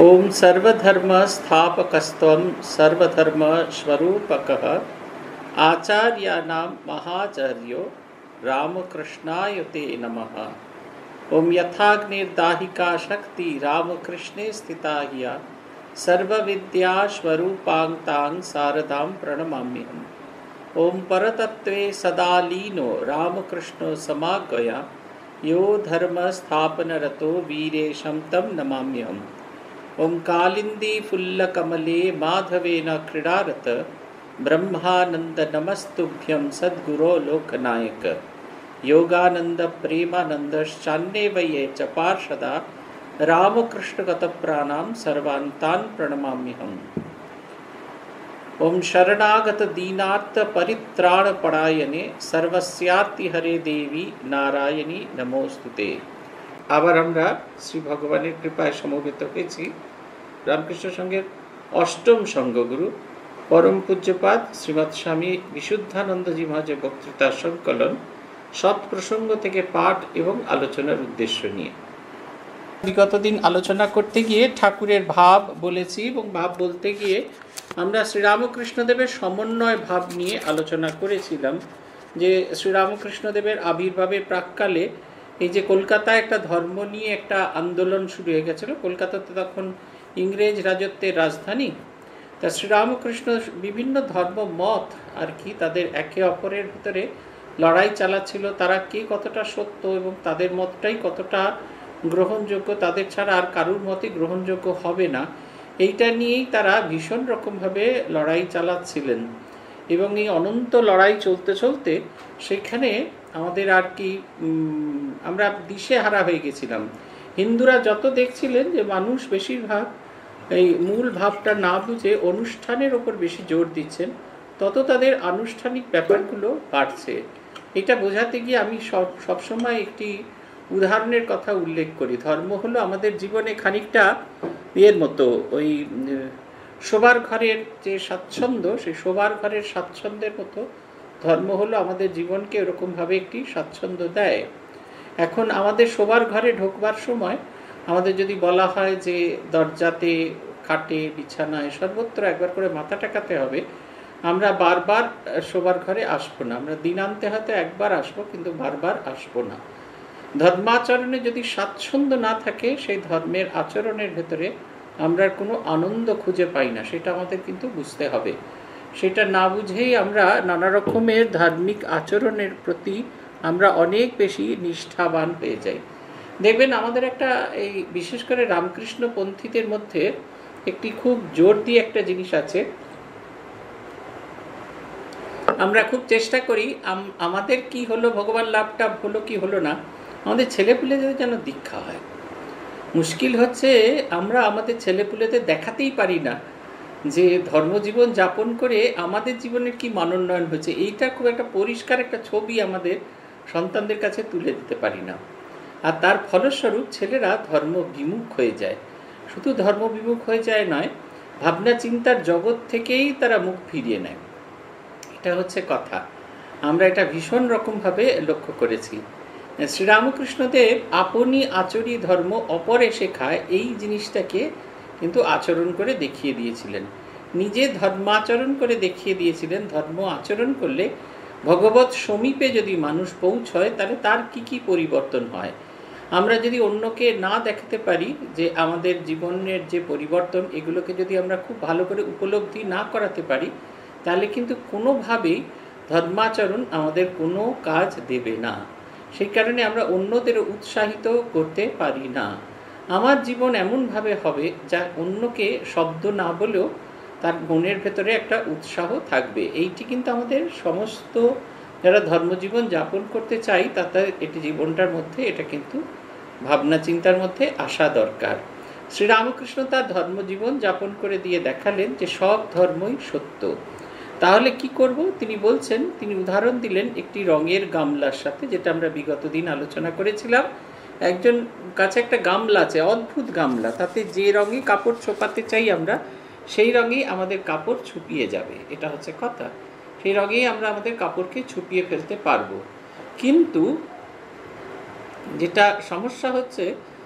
ओम सर्वधर्म स्थापकस्त्वं सर्वधर्म स्वरूपकः आचार्याणां महाचार्यो रामकृष्णाय ते नमः। ओम यथाग्निर्दाहिका शक्ति रामकृष्णे स्थिता ह्य सर्वविद्या स्वरूपांतां शारदां प्रणमाम्यहम्। ओम परतत्त्वे सदा लीनो रामकृष्णो समागया यो धर्म स्थापनरतो वीरेशं तं नमाम्यहम्। ओम कालिंदी फुल्लकमले माधवेन क्रीडारत ब्रह्मानंद नमस्तुभ्यं सद्गुरो लोकनायक योगानंद प्रेमानंदश्चान्ये वये च पार्षदा रामकृष्णगतप्राणां सर्वान्तान् प्रणमाम्यहम्। ओम शरणागत दीनार्थ परित्राणपरायणे सर्वस्यार्तिहरे देवी नारायणी नमोस्तुते। আবার আমরা শ্রী ভগবানের কৃপায় সমবেত হয়েছি রামকৃষ্ণ সংঘের অষ্টম সংঘগুরু পরম পূজ্যপাদ শ্রীমৎ স্বামী বিশুদ্ধানন্দজি মহারাজের বক্তৃতা সংকলন সৎপ্রসঙ্গ থেকে পাঠ এবং আলোচনার উদ্দেশ্য নিয়ে। বিগত দিন আলোচনা করতে গিয়ে ঠাকুরের ভাব বলেছি এবং ভাব বলতে গিয়ে আমরা শ্রীরামকৃষ্ণদেবের সমন্বয় ভাব নিয়ে আলোচনা করেছিলাম যে শ্রীরামকৃষ্ণদেবের আবির্ভাবের প্রাক্কালে এই যে কলকাতায় একটা ধর্ম নিয়ে একটা আন্দোলন শুরু হয়ে গেছিল। কলকাতা তো তখন ইংরেজ রাজত্বের রাজধানী। তা শ্রীরামকৃষ্ণ বিভিন্ন ধর্ম মত আর কি তাদের একে অপরের ভিতরে লড়াই চালাচ্ছিল, তারা কে কতটা সত্য এবং তাদের মতটাই কতটা গ্রহণযোগ্য, তাদের ছাড়া আর কারুর মতই গ্রহণযোগ্য হবে না, এইটা নিয়েই তারা ভীষণ রকমভাবে লড়াই চালাচ্ছিলেন। এবং এই অনন্ত লড়াই চলতে চলতে সেখানে আমাদের আর কি আমরা দিশেহারা হয়ে গেছিলাম। হিন্দুরা যত দেখছিলেন যে মানুষ বেশিরভাগ এই মূল ভাবটা না বুঝে অনুষ্ঠানের ওপর বেশি জোর দিচ্ছেন, তত তাদের আনুষ্ঠানিক ব্যাপারগুলো বাড়ছে। এটা বোঝাতে গিয়ে আমি সবসময় একটি উদাহরণের কথা উল্লেখ করি। ধর্ম হলো আমাদের জীবনে খানিকটা এর মতো, ওই শোবার ঘরের যে স্বাচ্ছন্দ্য, সেই শোবার ঘরের স্বাচ্ছন্দ্যের মতো ধর্ম হলো আমাদের জীবনকে এরকমভাবে একটি স্বাচ্ছন্দ্য দেয়। এখন আমাদের শোবার ঘরে ঢোকবার সময় আমাদের যদি বলা হয় যে দরজাতে, খাটে, বিছানায় সর্বত্র একবার করে মাথা টেকাতে হবে, আমরা বারবার শোবার ঘরে আসবো না। আমরা দিনান্তে হয়তো একবার আসবো, কিন্তু বারবার আসবো না। ধর্মাচরণে যদি স্বাচ্ছন্দ্য না থাকে, সেই ধর্মের আচরণের ভেতরে আমরা কোনো আনন্দ খুঁজে পাই না, সেটা আমাদের কিন্তু বুঝতে হবে। সেটা না বুঝেই আমরা নানা রকমের ধার্মিক আচরণের প্রতি আমরা অনেক বেশি নিষ্ঠাবান হয়ে যাই। দেখবেন আমাদের একটা এই বিশেষ করে রামকৃষ্ণপন্থীদের মধ্যে একটি খুব জোর দিয়ে একটা জিনিস আছে। আমরা খুব চেষ্টা করি আমাদের কি হলো, ভগবান লাভটা হলো কি হলো না, আমাদের ছেলেপুলেদের যেন দীক্ষা হয়। মুশকিল হচ্ছে আমরা আমাদের ছেলেপুলেদের দেখাতেই পারি না যে ধর্মজীবন যাপন করে আমাদের জীবনের কি মানোন্নয়ন হয়েছে। এইটা খুব একটা পরিষ্কার একটা ছবি আমাদের সন্তানদের কাছে তুলে দিতে পারি না। আর তার ফলস্বরূপ ছেলেরা ধর্ম বিমুখ হয়ে যায়। শুধু ধর্ম বিমুখ হয়ে যায় নয়, ভাবনা চিন্তার জগৎ থেকেই তারা মুখ ফিরিয়ে নেয়। এটা হচ্ছে কথা। আমরা এটা ভীষণ রকমভাবে লক্ষ্য করেছি। শ্রীরামকৃষ্ণদেব আপনি আচরি ধর্ম অপরে শেখায়, এই জিনিসটাকে কিন্তু আচরণ করে দেখিয়ে দিয়েছিলেন। নিজে ধর্মাচরণ করে দেখিয়ে দিয়েছিলেন ধর্ম আচরণ করলে ভগবৎ সমীপে যদি মানুষ পৌঁছয় তাহলে তার কি কি পরিবর্তন হয়। আমরা যদি অন্যকে না দেখাতে পারি যে আমাদের জীবনের যে পরিবর্তন, এগুলোকে যদি আমরা খুব ভালো করে উপলব্ধি না করাতে পারি, তাহলে কিন্তু কোনোভাবেই ধর্মাচরণ আমাদের কোনো কাজ দেবে না। সেই কারণে আমরা অন্যদেরও উৎসাহিত করতে পারি না। আমার জীবন এমনভাবে হবে যা অন্যকে শব্দ না বলেও তার মনের ভেতরে একটা উৎসাহ থাকবে। এইটি কিন্তু আমাদের সমস্ত যারা ধর্মজীবন যাপন করতে চাই তাদের এটি জীবনটার মধ্যে এটা কিন্তু ভাবনা চিন্তার মধ্যে আসা দরকার। শ্রীরামকৃষ্ণ তার ধর্মজীবন যাপন করে দিয়ে দেখালেন যে সব ধর্মই সত্য। তাহলে কি করব তিনি বলছেন, তিনি উদাহরণ দিলেন একটি রঙের গামলার সাথে, যেটা আমরা বিগত দিন আলোচনা করেছিলাম। একজন কাছে একটা গামলা আছে, অদ্ভুত গামলা, তাতে যে রঙে কাপড় ছোপাতে চাই আমরা সেই রঙেই আমাদের কাপড় ছুপিয়ে যাবে। এটা হচ্ছে কথা, সেই রঙেই আমরা আমাদের কাপড়কে ছুপিয়ে ফেলতে পারবো। কিন্তু যেটা সমস্যা হচ্ছে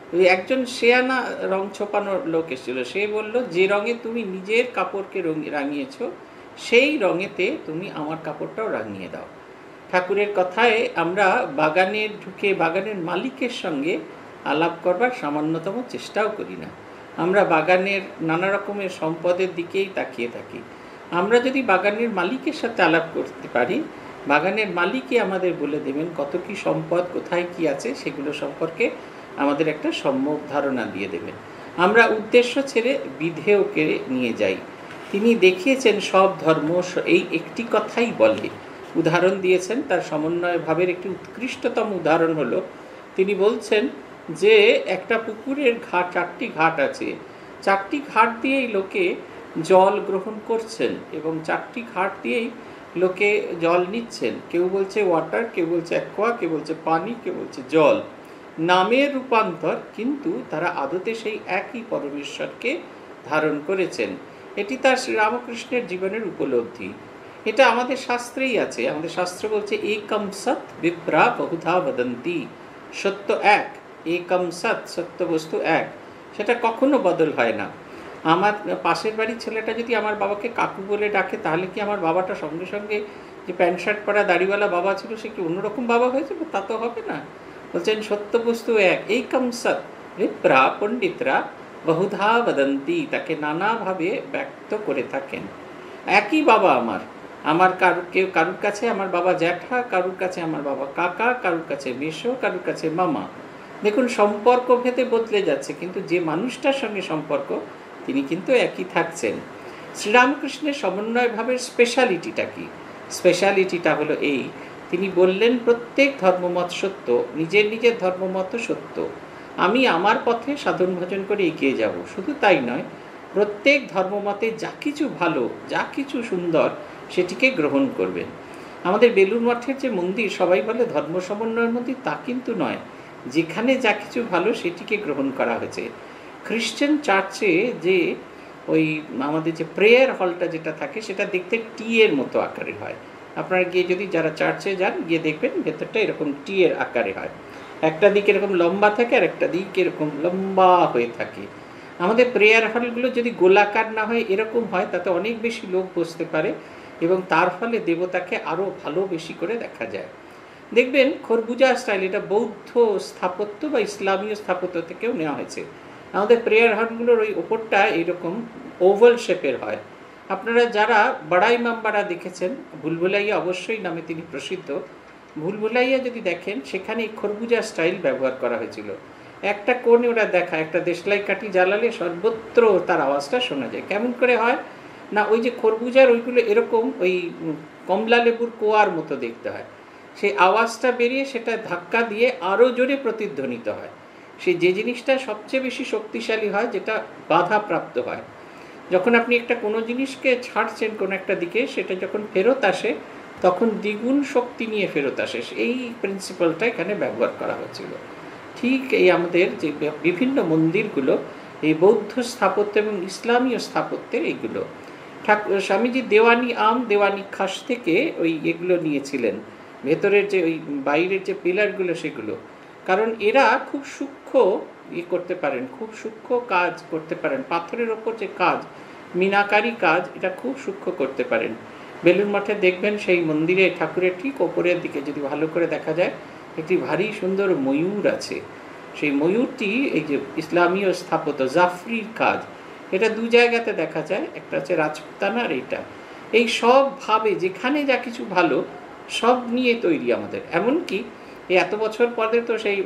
ওই একজন শেয়ানা রং ছোপানোর লোক এসেছিল, সে বলল যে রঙে তুমি নিজের কাপড়কে রাঙিয়েছ সেই রঙেতে তুমি আমার কাপড়টাও রাঙিয়ে দাও। ঠাকুরের কথায় আমরা বাগানে ঢুকে বাগানের মালিকের সঙ্গে আলাপ করবার সামান্যতম চেষ্টাও করি না। আমরা বাগানের নানা রকমের সম্পদের দিকেই তাকিয়ে থাকি। আমরা যদি বাগানের মালিকের সাথে আলাপ করতে পারি, বাগানের মালিকই আমাদের বলে দেবেন কত কি সম্পদ, কোথায় কি আছে, সেগুলো সম্পর্কে আমাদের একটা সম্যক ধারণা দিয়ে দেবেন। আমরা উদ্দেশ্য ছেড়ে বিধেয়কে নিয়ে যাই। তিনি দেখিয়েছেন সব ধর্ম এই একটি কথাই বলে, উদাহরণ দিয়েছেন। তার সমন্বয় ভাবের একটি উৎকৃষ্টতম উদাহরণ হলো, তিনি বলছেন যে একটা পুকুরের ঘাট, 4টি ঘাট আছে, 4টি ঘাট দিয়েই লোকে জল গ্রহণ করছেন এবং 4টি ঘাট দিয়েই লোকে জল নিচ্ছেন। কেউ বলছে ওয়াটার, কেউ বলছে অ্যাকোয়া, কেউ বলছে পানি, কেউ বলছে জল। নামের রূপান্তর, কিন্তু তারা আদতে সেই একই পরমেশ্বরকে ধারণ করেছেন। এটি তার শ্রীরামকৃষ্ণের জীবনের উপলব্ধি। এটা আমাদের শাস্ত্রেই আছে। আমাদের শাস্ত্র বলছে একম সৎ বিপ্রা বহুধা বদন্তি, সত্য এক, একম সৎ, সত্য বস্তু এক, সেটা কখনো বদল হয় না। আমার পাশের বাড়ির ছেলেটা যদি আমার বাবাকে কাকু বলে ডাকে, তাহলে কি আমার বাবাটা সঙ্গে সঙ্গে যে প্যান্ট শার্ট পরা দাড়িওয়ালা বাবা ছিল সে কি অন্যরকম বাবা হয়েছে? তা তো হবে না। বলছেন সত্য বস্তু এক, একম সৎ বিপ্রা পণ্ডিতরা বহুধা বদন্তি, তাকে নানাভাবে ব্যক্ত করে থাকেন। একই বাবা আমার কারুর কাছে আমার বাবা জ্যাঠা, কারুর কাছে আমার বাবা কাকা, কারুর কাছে মেসো, কারুর কাছে মামা। দেখুন সম্পর্ক ভেদে বদলে যাচ্ছে, কিন্তু যে মানুষটার সঙ্গে সম্পর্ক তিনি কিন্তু একই থাকছেন। শ্রীরামকৃষ্ণের সমন্বয় ভাবের স্পেশালিটিটা কি? স্পেশালিটিটা হলো এই, তিনি বললেন প্রত্যেক ধর্মমত সত্য, নিজের নিজের ধর্মমত সত্য। আমি আমার পথে সাধন ভজন করে এগিয়ে যাব। শুধু তাই নয়, প্রত্যেক ধর্মমতে যা কিছু ভালো, যা কিছু সুন্দর, সেটিকে গ্রহণ করবেন। আমাদের বেলুড় মঠের যে মন্দির সবাই বলে ধর্ম সমন্বয়ের মন্দির, তা কিন্তু নয়। যেখানে যা কিছু ভালো সেটিকে গ্রহণ করা হয়েছে। খ্রিশ্চান চার্চে যে ওই আমাদের যে প্রেয়ার হলটা যেটা থাকে, সেটা দেখতে টি এর মতো আকারে হয়। আপনারা গিয়ে যদি যারা চার্চে যান, গিয়ে দেখবেন ভেতরটা এরকম টি এর আকারে হয়। একটা দিক এরকম লম্বা থাকে আর একটা দিক এরকম লম্বা হয়ে থাকে। আমাদের প্রেয়ার হলগুলো যদি গোলাকার না হয়, এরকম হয়, তাতে অনেক বেশি লোক বসতে পারে এবং তার ফলে দেবতাকে আরও ভালো বেশি করে দেখা যায়। দেখবেন খরবুজা স্টাইল, এটা বৌদ্ধ স্থাপত্য বা ইসলামীয় স্থাপত্য থেকেও নেওয়া হয়েছে। আমাদের প্রেয়ার হলগুলোর ওই ওপরটা এইরকম ওভাল শেপের হয়। আপনারা যারা বড়া ইমামবাড়া দেখেছেন, ভুলভুলাইয়া অবশ্যই নামে তিনি প্রসিদ্ধ, ভুলভুলাইয়া যদি দেখেন সেখানে খরবুজা স্টাইল ব্যবহার করা হয়েছিল। একটা কোণে ওরা দেখা, একটা দেশলাই কাঠি জ্বালালে সর্বত্র তার আওয়াজটা শোনা যায়। কেমন করে হয় না, ওই যে খরবুজার ওইগুলো এরকম ওই কমলা লেবুর কোয়ার মতো দেখতে হয়, সেই আওয়াজটা বেরিয়ে সেটা ধাক্কা দিয়ে আরও জোরে প্রতিধ্বনিত হয়। সে যে জিনিসটা সবচেয়ে বেশি শক্তিশালী হয়, যেটা বাধাপ্রাপ্ত হয়। যখন আপনি একটা কোনো জিনিসকে ছাড়ছেন কোনো একটা দিকে, সেটা যখন ফেরত আসে তখন দ্বিগুণ শক্তি নিয়ে ফেরত আসে। এই প্রিন্সিপালটা এখানে ব্যবহার করা হয়েছিল। ঠিক এই আমাদের যে বিভিন্ন মন্দিরগুলো, এই বৌদ্ধ স্থাপত্য এবং ইসলামীয় স্থাপত্যের এইগুলো স্বামীজি দেওয়ানি আম দেওয়ানি খাস থেকে ওই এগুলো নিয়েছিলেন, ভেতরের যে ওই বাইরের যে পিলারগুলো সেগুলো। কারণ এরা খুব সূক্ষ্ম করতে পারেন, খুব সূক্ষ্ম কাজ করতে পারেন। পাথরের ওপর যে কাজ, মিনাকারি কাজ, এটা খুব সূক্ষ্ম করতে পারেন। বেলুড় মঠে দেখবেন সেই মন্দিরে ঠাকুরের ঠিক ওপরের দিকে যদি ভালো করে দেখা যায়, একটি ভারী সুন্দর ময়ূর আছে। সেই ময়ূরটি এই যে ইসলামীয় স্থাপত্য জাফরির কাজ, এটা দু জায়গাতে দেখা যায়, একটা হচ্ছে রাজপুতানা আর এইটা। এই সব ভাবে যেখানে যা কিছু ভালো সব নিয়ে তৈরি আমাদের। এমনকি এই এত বছর পরে তো সেই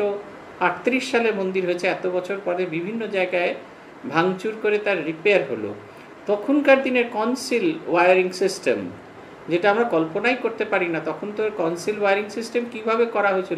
1938 সালে মন্দির হয়েছে, এত বছর পরে বিভিন্ন জায়গায় ভাঙচুর করে তার রিপেয়ার হলো। তখনকার দিনের কনসিল ওয়্যারিং সিস্টেম, যেটা আমরা কল্পনাই করতে পারি না। তখন তো কনসিল ওয়্যারিং সিস্টেম কীভাবে করা হয়েছে,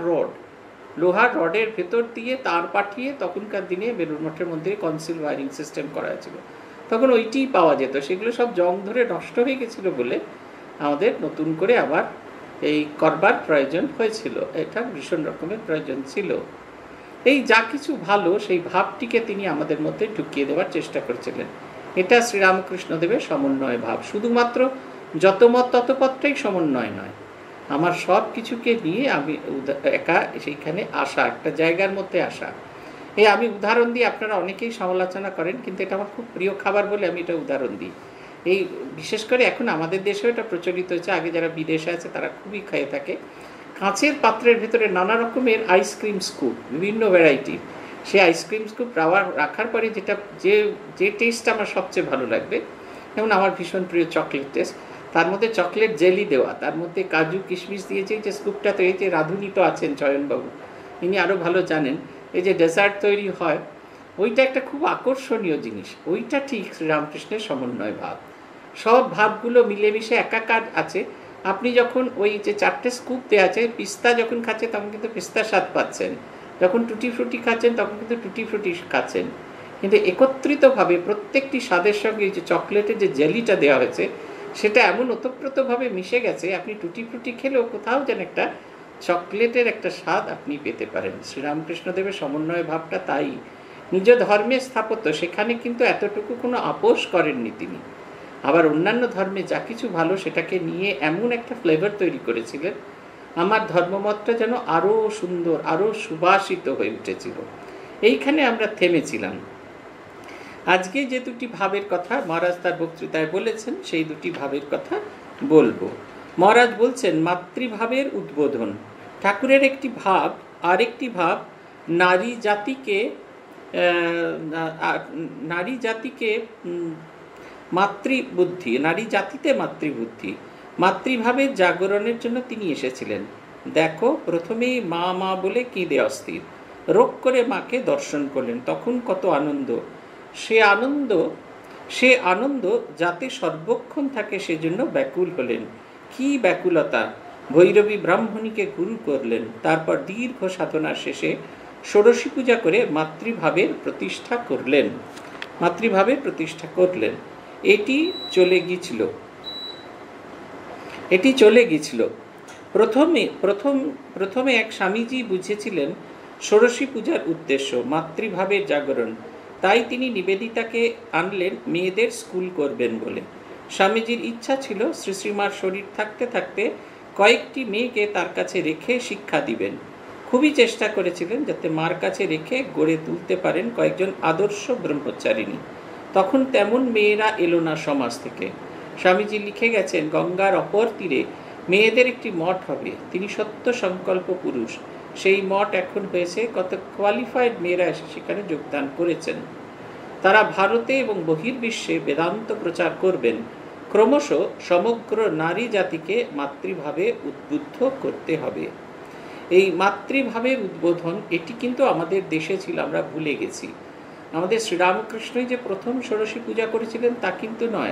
লোহার রডের ভেতর দিয়ে তার পাঠিয়ে তখনকার দিনে বেলুড় মঠের মধ্যে কনসিল ওয়্যারিং সিস্টেম করা হয়েছিল। তখন ওইটিই পাওয়া যেত, সেগুলো সব জং ধরে নষ্ট হয়ে গেছিলো বলে আমাদের নতুন করে আবার এই করবার প্রয়োজন হয়েছিল। এটা ভীষণ রকমের প্রয়োজন ছিল। এই যা কিছু ভালো সেই ভাবটিকে তিনি আমাদের মধ্যে ঢুকিয়ে দেওয়ার চেষ্টা করেছিলেন। এটা শ্রীরামকৃষ্ণদেবের সমন্বয় ভাব। শুধুমাত্র যতমত ততপত্রেই সমন্বয় নয়, আমার সব কিছুকে নিয়ে আমি একা সেইখানে আসা, একটা জায়গার মধ্যে আসা। এই আমি উদাহরণ দিই, আপনারা অনেকেই সমালোচনা করেন, কিন্তু এটা আমার খুব প্রিয় খাবার বলে আমি এটা উদাহরণ দিই। এই বিশেষ করে এখন আমাদের দেশেও এটা প্রচলিত হয়েছে, আগে যারা বিদেশে আছে তারা খুবই খেয়ে থাকে। কাঁচের পাত্রের ভেতরে নানা রকমের আইসক্রিম স্কুপ, বিভিন্ন ভ্যারাইটির, সেই আইসক্রিম স্কুপ রাখার পরে যেটা যে টেস্টটা আমার সবচেয়ে ভালো লাগবে, যেমন আমার ভীষণ প্রিয় চকলেট টেস্ট, তার মধ্যে চকলেট জেলি দেওয়া, তার মধ্যে কাজু কিশমিশ দিয়েছে, যে স্কুপটা তো এই যে রাঁধুনি তো আছেন চয়নবাবু, ইনি আরও ভালো জানেন, এই যে ডেজার্ট তৈরি হয়, ওইটা একটা খুব আকর্ষণীয় জিনিস। ওইটা ঠিক শ্রীরামকৃষ্ণের সমন্বয় ভাব, সব ভাবগুলো মিলেমিশে একাকার আছে। আপনি যখন ওই যে 4টে স্কুপ দেওয়া আছে, পিস্তা যখন খাচ্ছেন তখন কিন্তু পিস্তার স্বাদ পাচ্ছেন, যখন টুটি ফ্রুটি খাচ্ছেন তখন কিন্তু টুটি ফ্রুটি খাচ্ছেন, কিন্তু একত্রিতভাবে প্রত্যেকটি স্বাদের সঙ্গে এই যে চকলেটের যে জেলিটা দেওয়া হয়েছে সেটা এমন ওতপ্রোতভাবে মিশে গেছে, আপনি টুটি ফ্রুটি খেলেও কোথাও যেন একটা চকলেটের একটা স্বাদ আপনি পেতে পারেন। শ্রীরামকৃষ্ণদেবের সমন্বয় ভাবটা তাই। নিজ ধর্মের স্থাপত্য, সেখানে কিন্তু এতটুকু কোনো আপোষ করেননি তিনি। আবার অন্যান্য ধর্মে যা কিছু ভালো সেটাকে নিয়ে এমন একটা ফ্লেভার তৈরি করেছিলেন, আমার ধর্মমতটা যেন আরও সুন্দর, আরও সুবাসিত হয়ে উঠেছিল। এইখানে আমরা থেমেছিলাম। আজকে যে দুটি ভাবের কথা মহারাজ তার বক্তৃতায় বলেছেন, সেই দুটি ভাবের কথা বলবো। মহারাজ বলছেন মাতৃভাবের উদ্বোধন। ঠাকুরের একটি ভাব, আরেকটি ভাব নারী জাতিকে মাতৃবুদ্ধি, নারী জাতিতে মাতৃবুদ্ধি, মাতৃভাবের জাগরণের জন্য তিনি এসেছিলেন। দেখো, প্রথমেই মা মা বলে কেঁদে অস্থির, রোগ করে মাকে দর্শন করলেন, তখন কত আনন্দ। সে আনন্দ যাতে সর্বক্ষণ থাকে সেজন্য ব্যাকুল হলেন। কি ব্যাকুলতা! ভৈরবী ব্রাহ্মণীকে গুরু করলেন, তারপর দীর্ঘ সাধনার শেষে ষোড়শী পূজা করে মাতৃভাবের প্রতিষ্ঠা করলেন। এটি চলে গিয়েছিল। প্রথমে এক স্বামীজি বুঝেছিলেন ষোড়শী পূজার উদ্দেশ্য মাতৃভাবের জাগরণ, তাই তিনি নিবেদিতাকে আনলেন মেয়েদের স্কুল করবেন বলে। স্বামীজির ইচ্ছা ছিল শ্রী শ্রীমার শরীর থাকতে থাকতে কয়েকটি মেয়েকে তার কাছে রেখে শিক্ষা দিবেন। খুবই চেষ্টা করেছিলেন যাতে মার কাছে রেখে গড়ে তুলতে পারেন কয়েকজন আদর্শ ব্রহ্মচারিণী। তখন তেমন মেয়েরা এলো না সমাজ থেকে। স্বামীজি লিখে গেছেন, গঙ্গার অপর তীরে মেয়েদের একটি মঠ হবে। তিনি সত্য সংকল্প পুরুষ। সেই মঠ এখন হয়েছে, কত কোয়ালিফাইড মেয়েরা এসে সেখানে যোগদান করেছেন। তারা ভারতে এবং বহির্বিশ্বে বেদান্ত প্রচার করবেন। ক্রমশ সমগ্র নারী জাতিকে মাতৃভাবে উদ্বুদ্ধ করতে হবে। এই মাতৃভাবের উদ্বোধন, এটি কিন্তু আমাদের দেশে ছিল, আমরা ভুলে গেছি। আমাদের শ্রীরামকৃষ্ণই যে প্রথম ষোড়শী পূজা করেছিলেন তা কিন্তু নয়।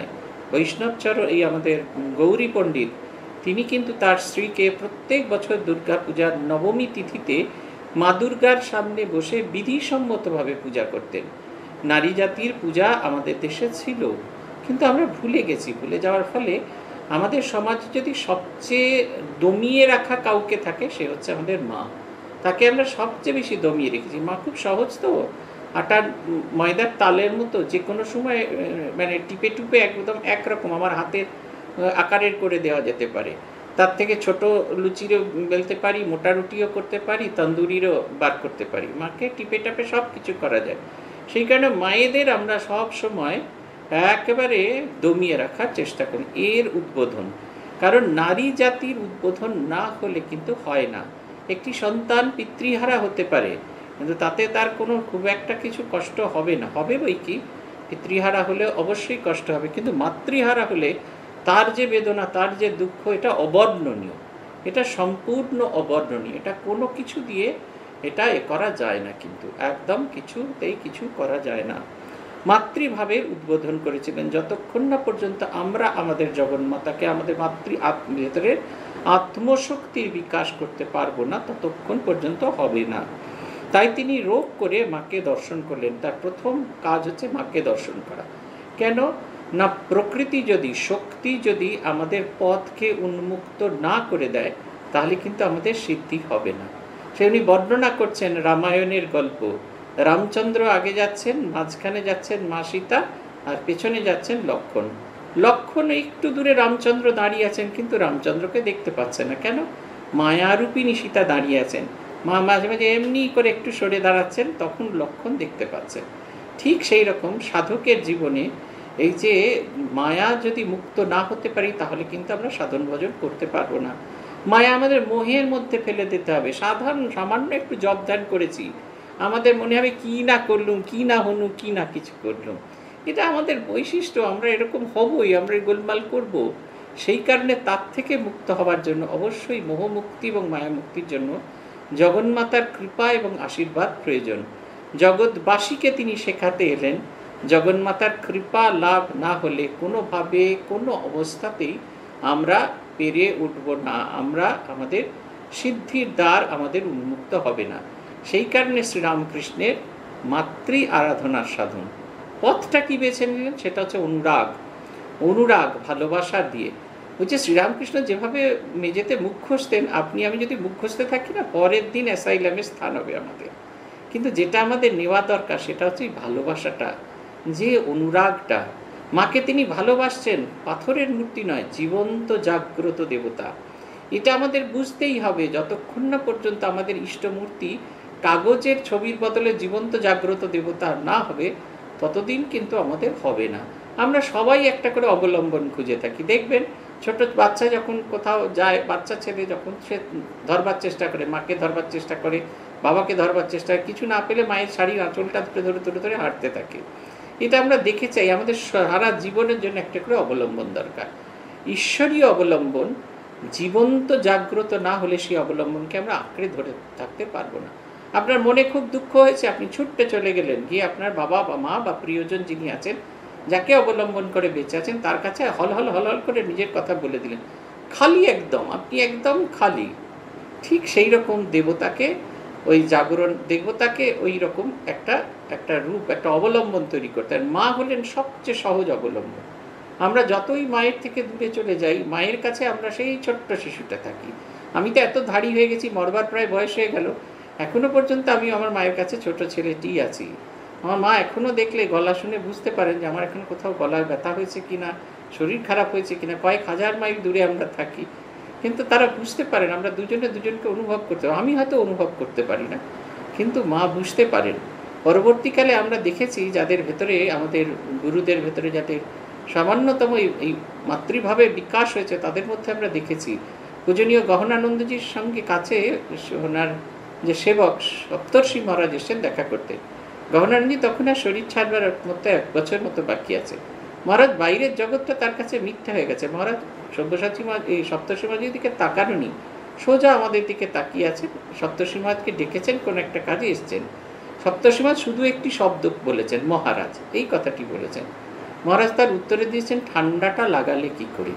এই আমাদের গৌরী পণ্ডিত, তিনি কিন্তু তার স্ত্রীকে প্রত্যেক বছর দুর্গা পূজার নবমী তিথিতে মা দুর্গার সামনে বসে বিধিসম্মতভাবে পূজা করতেন। নারী জাতির পূজা আমাদের দেশে ছিল, কিন্তু আমরা ভুলে গেছি। ভুলে যাওয়ার ফলে আমাদের সমাজে যদি সবচেয়ে দমিয়ে রাখা কাউকে থাকে, সে হচ্ছে আমাদের মা। তাকে আমরা সবচেয়ে বেশি দমিয়ে রেখেছি। মা খুব সহজ তো, আটার ময়দার তালের মতো, যে কোনো সময় মানে টিপে টুপে একদম একরকম আমার হাতের আকারের করে দেওয়া যেতে পারে। তার থেকে ছোট লুচিরও বেলতে পারি, মোটা রুটিও করতে পারি, তন্দুরিরও বার করতে পারি। মাকে টিপে টাপে সব কিছু করা যায়। সেই কারণে মায়েদের আমরা সব সময় একেবারে দমিয়ে রাখার চেষ্টা করি। এর উদ্বোধন, কারণ নারী জাতির উদ্বোধন না হলে কিন্তু হয় না। একটি সন্তান পিতৃহারা হতে পারে, কিন্তু তাতে তার কোনো খুব একটা কিছু কষ্ট হবে না। হবে বই কি, পিতৃহারা হলে অবশ্যই কষ্ট হবে, কিন্তু মাতৃহারা হলে তার যে বেদনা, তার যে দুঃখ, এটা অবর্ণনীয়, এটা সম্পূর্ণ অবর্ণনীয়। এটা কোনো কিছু দিয়ে এটা করা যায় না, কিন্তু একদম কিছুতেই কিছু করা যায় না। মাতৃভাবের উদ্বোধন করেছিলেন। যতক্ষণ না পর্যন্ত আমরা আমাদের জগন্মাতাকে, আমাদের ভেতরের আত্মশক্তির বিকাশ করতে পারবো না, ততক্ষণ পর্যন্ত হবে না। তাই তিনি রোগ করে মাকে দর্শন করলেন। তার প্রথম কাজ হচ্ছে মাকে দর্শন করা। কেন না, প্রকৃতি যদি, শক্তি যদি আমাদের পথকে উন্মুক্ত না করে দেয়, তাহলে কিন্তু আমাদের সিদ্ধি হবে না। সে উনি বর্ণনা করছেন রামায়ণের গল্প। রামচন্দ্র আগে যাচ্ছেন, মাঝখানে যাচ্ছেন মা সীতা, আর পেছনে যাচ্ছেন লক্ষ্মণ। লক্ষ্মণ একটু দূরে রামচন্দ্র দাঁড়িয়ে আছেন, কিন্তু রামচন্দ্রকে দেখতে পাচ্ছেন না। কেন? মায়ারূপিণী সীতা দাঁড়িয়ে আছেন। মা মাঝে মাঝে এমনি করে একটু সরে দাঁড়াচ্ছেন, তখন লক্ষণ দেখতে পাচ্ছেন। ঠিক সেই রকম সাধকের জীবনে এই যে মায়া যদি মুক্ত না হতে পারি, তাহলে কিন্তু আমরা সাধন ভজন করতে পারবো না। মায়া আমাদের মোহের মধ্যে ফেলে দিতে হবে। সামান্য একটু জপ ধ্যান করেছি, আমাদের মনে হবে কি না করলুম, কি না হনু, কি না কিছু করলুম। এটা আমাদের বৈশিষ্ট্য, আমরা এরকম হবই, আমরা গোলমাল করব। সেই কারণে তার থেকে মুক্ত হওয়ার জন্য অবশ্যই মোহমুক্তি এবং মায়ামুক্তির জন্য জগন্মাতার কৃপা এবং আশীর্বাদ প্রয়োজন। জগৎবাসীকে তিনি শেখাতে এলেন, জগন্মাতার কৃপা লাভ না হলে কোনোভাবে কোনো অবস্থাতেই আমরা পেরে উঠব না, আমরা আমাদের সিদ্ধির দ্বার আমাদের উন্মুক্ত হবে না। সেই কারণে শ্রীরামকৃষ্ণের মাতৃ আরাধনার সাধন পথটা কি বেছে নিলেন, সেটা হচ্ছে অনুরাগ। অনুরাগ ভালোবাসা দিয়ে। বলছে শ্রীরামকৃষ্ণ যেভাবে মেঝেতে মুখ ঘষতেন, আপনি আমি যদি মুখ ঘষতে থাকি না, পরের দিন অ্যাসাইলামে স্থান হবে আমাদের। কিন্তু যেটা আমাদের নেওয়া দরকার সেটা হচ্ছে ভালোবাসাটা, যে অনুরাগটা। মাকে তিনি ভালোবাসছেন, পাথরের মূর্তি নয়, জীবন্ত জাগ্রত দেবতা। এটা আমাদের বুঝতেই হবে। যতক্ষণ না পর্যন্ত আমাদের ইষ্টমূর্তি কাগজের ছবির বদলে জীবন্ত জাগ্রত দেবতা না হবে, ততদিন কিন্তু আমাদের হবে না। আমরা সবাই একটা করে অবলম্বন খুঁজে থাকি। দেখবেন ছোট বাচ্চা যখন কোথাও যায়, বাচ্চা ছেলে যখন সে ধরবার চেষ্টা করে, মাকে ধরবার চেষ্টা করে, বাবাকে ধরবার চেষ্টা করে, কিছু না পেলে মায়ের শাড়ির আঁচলটা ধরে ধরে ধরে ধরে হাঁটতে থাকে। এটা আমরা দেখে চাই। আমাদের সারা জীবনের জন্য একটা করে অবলম্বন দরকার, ঈশ্বরীয় অবলম্বন। জীবন্ত জাগ্রত না হলে সেই অবলম্বনকে আমরা আঁকড়ে ধরে থাকতে পারবো না। আপনার মনে খুব দুঃখ হয়েছে, আপনি ছুটতে চলে গেলেন, গিয়ে আপনার বাবা বা মা বা প্রিয়জন যিনি আছেন, যাকে অবলম্বন করে বেঁচে আছেন, তার কাছে হল হল হল হল করে নিজের কথা বলে দিলেন। খালি একদম, আপনি একদম খালি। ঠিক সেই রকম দেবতাকে, ওই জাগরণ দেবতাকে ওই রকম একটা একটা রূপ, একটা অবলম্বন তৈরি করতেন। মা হলেন সবচেয়ে সহজ অবলম্বন। আমরা যতই মায়ের থেকে দূরে চলে যাই, মায়ের কাছে আমরা সেই ছোট্ট শিশুটা থাকি। আমি তো এত ধাড়ি হয়ে গেছি, মরবার প্রায় বয়স হয়ে গেল, এখনো পর্যন্ত আমি আমার মায়ের কাছে ছোট ছেলেটি আছি। আমার মা এখনো দেখলে গলা শুনে বুঝতে পারেন যে আমার এখন কোথাও গলায় ব্যথা হয়েছে কিনা, শরীর খারাপ হয়েছে কিনা। কয়েক হাজার মাইল দূরে আমরা থাকি, কিন্তু তারা বুঝতে পারেন। আমরা দুজনে দুজনকে অনুভব করতে পারি। আমি হয়তো অনুভব করতে পারি না, কিন্তু মা বুঝতে পারেন। পরবর্তীকালে আমরা দেখেছি যাদের ভেতরে, আমাদের গুরুদের ভেতরে যাদের সামান্যতম এই মাতৃভাবে বিকাশ হয়েছে, তাদের মধ্যে আমরা দেখেছি পূজনীয় গহনানন্দজির সঙ্গে কাছে ওনার যে সেবক সপ্তর্ষি মহারাজ এসেছেন দেখা করতে। গহনানন্দজি তখন আর শরীর ছাড়বার মতো 1 বছর মতো বাকি আছে। মহারাজ বাইরের জগৎটা তার কাছে মিথ্যা হয়ে গেছে। মহারাজ সব্যসাচী এই সপ্তর্ষি মহারাজের দিকে তাকানোনি, সোজা আমাদের দিকে তাকিয়ে আছে। সপ্তর্ষি মহারাজকে ডেকেছেন, কোন একটা কাজে এসছেন। সপ্তর্ষি মহারাজ শুধু একটি শব্দ বলেছেন, মহারাজ, এই কথাটি বলেছেন। মহারাজ তার উত্তরে দিয়েছেন, ঠান্ডাটা লাগালে কি করে।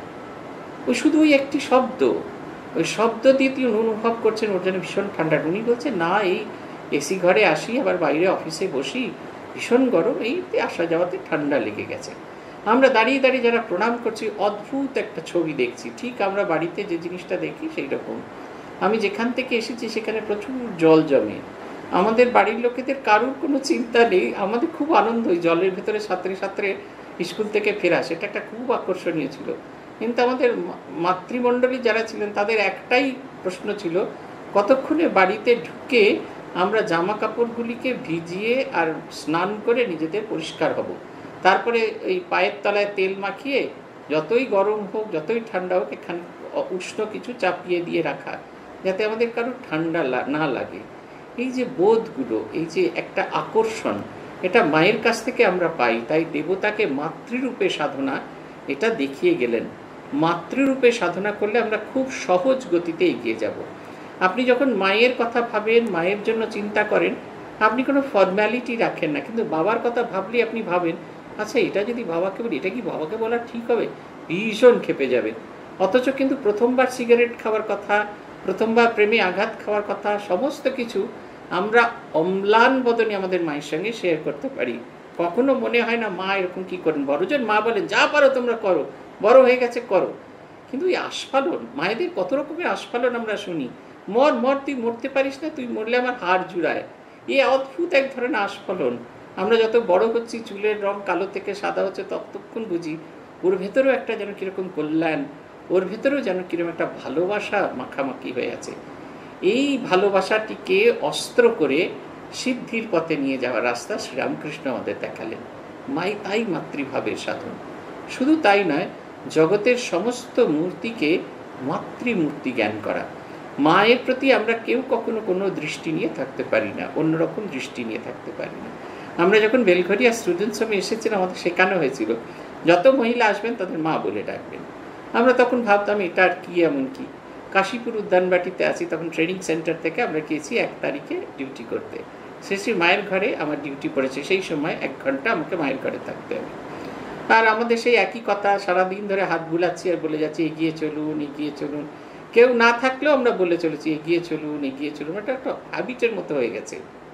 ওই শুধু ওই একটি শব্দ, ওই শব্দ দিয়ে তিনি অনুভব করছেন ওর জন্য ভীষণ ঠান্ডা। উনি বলছেন না, এই এসি ঘরে আসি, আবার বাইরে অফিসে বসি, ভীষণ গরম, এই আসা যাওয়াতে ঠান্ডা লেগে গেছে। আমরা দাঁড়িয়ে দাঁড়িয়ে যারা প্রণাম করছি, অদ্ভুত একটা ছবি দেখছি। ঠিক আমরা বাড়িতে যে জিনিসটা দেখি সেই রকম। আমি যেখান থেকে এসেছি সেখানে প্রচুর জল জমে। আমাদের বাড়ির লোকেদের কারুর কোনো চিন্তা নেই, আমাদের খুব আনন্দ। ওই জলের ভেতরে সাঁতরে সাঁতরে স্কুল থেকে ফেরা, সেটা একটা খুব আকর্ষণীয় ছিল। কিন্তু আমাদের মাতৃমণ্ডলী যারা ছিলেন, তাদের একটাই প্রশ্ন ছিল, কতক্ষণে বাড়িতে ঢুকে আমরা জামা কাপড়গুলিকে ভিজিয়ে আর স্নান করে নিজেদের পরিষ্কার হব। তারপরে এই পায়ের তলায় তেল মাখিয়ে যতই গরম হোক যতই ঠান্ডা হোক, এখানে উষ্ণ কিছু চাপিয়ে দিয়ে রাখা, যাতে আমাদের কারো ঠান্ডা না লাগে। এই যে বোধগুলো, এই যে একটা আকর্ষণ, এটা মায়ের কাছ থেকে আমরা পাই। তাই দেবতাকে মাতৃরূপে সাধনা এটা দেখিয়ে গেলেন। মাতৃরূপে সাধনা করলে আমরা খুব সহজ গতিতে এগিয়ে যাব। আপনি যখন মায়ের কথা ভাবেন, মায়ের জন্য চিন্তা করেন, আপনি কোনো ফর্ম্যালিটি রাখেন না। কিন্তু বাবার কথা ভাবলে আপনি ভাবেন, আচ্ছা এটা যদি বাবাকে বলি, এটা কি বাবাকে বলা ঠিক হবে, ভীষণ ক্ষেপে যাবে। অথচ কিন্তু প্রথমবার সিগারেট খাওয়ার কথা, প্রথমবার প্রেমে আঘাত খাওয়ার কথা, সমস্ত কিছু আমরা অম্লান বদনে আমাদের মায়ের সঙ্গে শেয়ার করতে পারি। কখনো মনে হয় না মা এরকম কি করেন। বড়জন মা বলেন, যা পারো তোমরা করো, বড় হয়ে গেছে করো। কিন্তু এই আস্ফালন, মায়েদের কত রকমের আস্ফালন আমরা শুনি। মর মর, তুই মরতে পারিস না, তুই মরলে আমার হাড় জুড়ায়। এই অদ্ভুত এক ধরনের আস্ফালন। আমরা যত বড় হচ্ছি, চুলের রং কালো থেকে সাদা হচ্ছে, ততক্ষণ বুঝি ওর ভেতরেও একটা যেন কীরকম কল্যাণ, ওর ভেতরেও যেন কীরকম একটা ভালোবাসা মাখামাখি হয়ে আছে। এই ভালোবাসাটিকে অস্ত্র করে সিদ্ধির পথে নিয়ে যাওয়ার রাস্তা শ্রীরামকৃষ্ণ আমাদের দেখালেন। তাই মাতৃভাবের সাধন। শুধু তাই নয়, জগতের সমস্ত মূর্তিকে মাতৃমূর্তি জ্ঞান করা। মায়ের প্রতি আমরা কেউ কখনো কোনো দৃষ্টি নিয়ে থাকতে পারি না, অন্যরকম দৃষ্টি নিয়ে থাকতে পারি না। আমরা যখন বেলঘরিয়া স্টুডেন্টস হোমে এসেছিলাম, আমাদের শেখানো হয়েছিল যত মহিলা আসবেন তাদের মা বলে ডাকবেন। আমরা তখন ভাবতাম এটা আর কি, এমন কি। কাশীপুর উদ্যানবাটিতে আছি, তখন ট্রেনিং সেন্টার থেকে আমরা গিয়েছি 1 তারিখে ডিউটি করতে। শ্রী মায়ের ঘরে আমার ডিউটি পড়েছে, সেই সময় 1 ঘন্টা আমাকে মায়ের ঘরে থাকতে হবে। আর আমাদের সেই একই কথা, সারাদিন ধরে হাত বুলাচ্ছি আর বলে যাচ্ছি এগিয়ে চলুন, এগিয়ে চলুন। কেউ না থাকলেও আমরা বলে চলেছি এগিয়ে চলুন, এগিয়ে চলুন। এটা একটা হ্যাবিটের মতো হয়ে গেছে।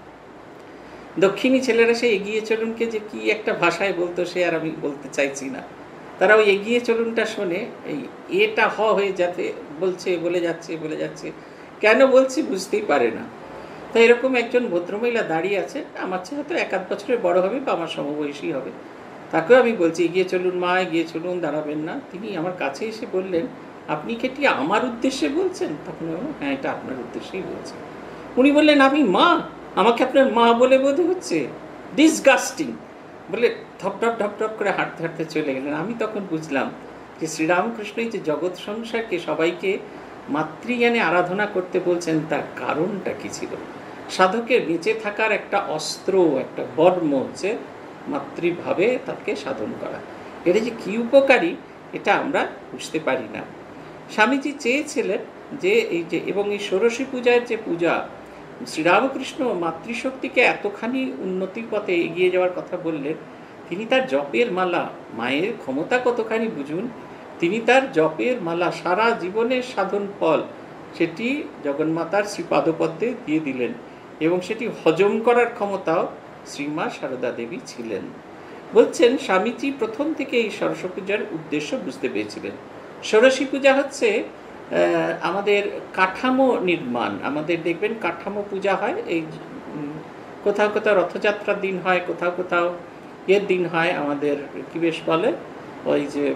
দক্ষিণী ছেলেরা সেই এগিয়ে চলুনকে যে কি একটা ভাষায় বলতো, সে আর আমি বলতে চাইছি না। তারা ওই এগিয়ে চলুনটা শোনে এই এটা হয়ে যাতে বলছে, বলে যাচ্ছে, কেন বলছি বুঝতেই পারে না। তো এরকম একজন ভদ্রমহিলা দাঁড়িয়ে আছে, আমার চেয়ে হয়তো 1-8 বছরের বড় হবে বা আমার সমবয়সী হবে। তাকেও আমি বলছি এগিয়ে চলুন মা, এগিয়ে চলুন, দাঁড়াবেন না। তিনি আমার কাছে এসে বললেন, আপনি কি এটি আমার উদ্দেশ্যে বলছেন? তখন আমি বললাম, হ্যাঁ, এটা আপনার উদ্দেশ্যেই বলছি। উনি বললেন, আমি মা, আমাকে আপনার মা বলে বোধ হচ্ছে, ডিসগাস্টিং বলে ঢপ করে হাঁটতে হাঁটতে চলে গেলেন। আমি তখন বুঝলাম যে শ্রীরামকৃষ্ণই যে জগৎ সংসারকে সবাইকে মাতৃজ্ঞানে আরাধনা করতে বলছেন, তার কারণটা কি ছিল। সাধকের বেঁচে থাকার একটা অস্ত্র, একটা বর্ম হচ্ছে মাতৃভাবে তাকে সাধন করা। এটা যে কি উপকারী, এটা আমরা বুঝতে পারি না। স্বামীজি চেয়েছিলেন যে এবং এই ষোড়শী পূজার যে পূজা, শ্রীরামকৃষ্ণ মাতৃশক্তিকে এতখানি উন্নতির পথে এগিয়ে যাওয়ার কথা বললেন। তিনি তার জপের মালা, মায়ের ক্ষমতা কতখানি বুঝুন, তিনি তার জপের মালা সারা জীবনের সাধন ফল সেটি জগন্মাতার শ্রীপাদপদ্মে দিয়ে দিলেন, এবং সেটি হজম করার ক্ষমতাও শ্রীমা সারদা দেবী ছিলেন। বলছেন, স্বামীজি প্রথম থেকে এই সরস্বতী পূজার উদ্দেশ্য বুঝতে পেরেছিলেন। ষোড়শী পূজা হচ্ছে আমাদের কাঠামো নির্মাণ। আমাদের দেখবেন কাঠামো পূজা হয়, এই কোথাও কোথাও রথযাত্রার দিন হয়, কোথাও কোথাও এর দিন হয়, আমাদের কি বেশ বলে ওই যে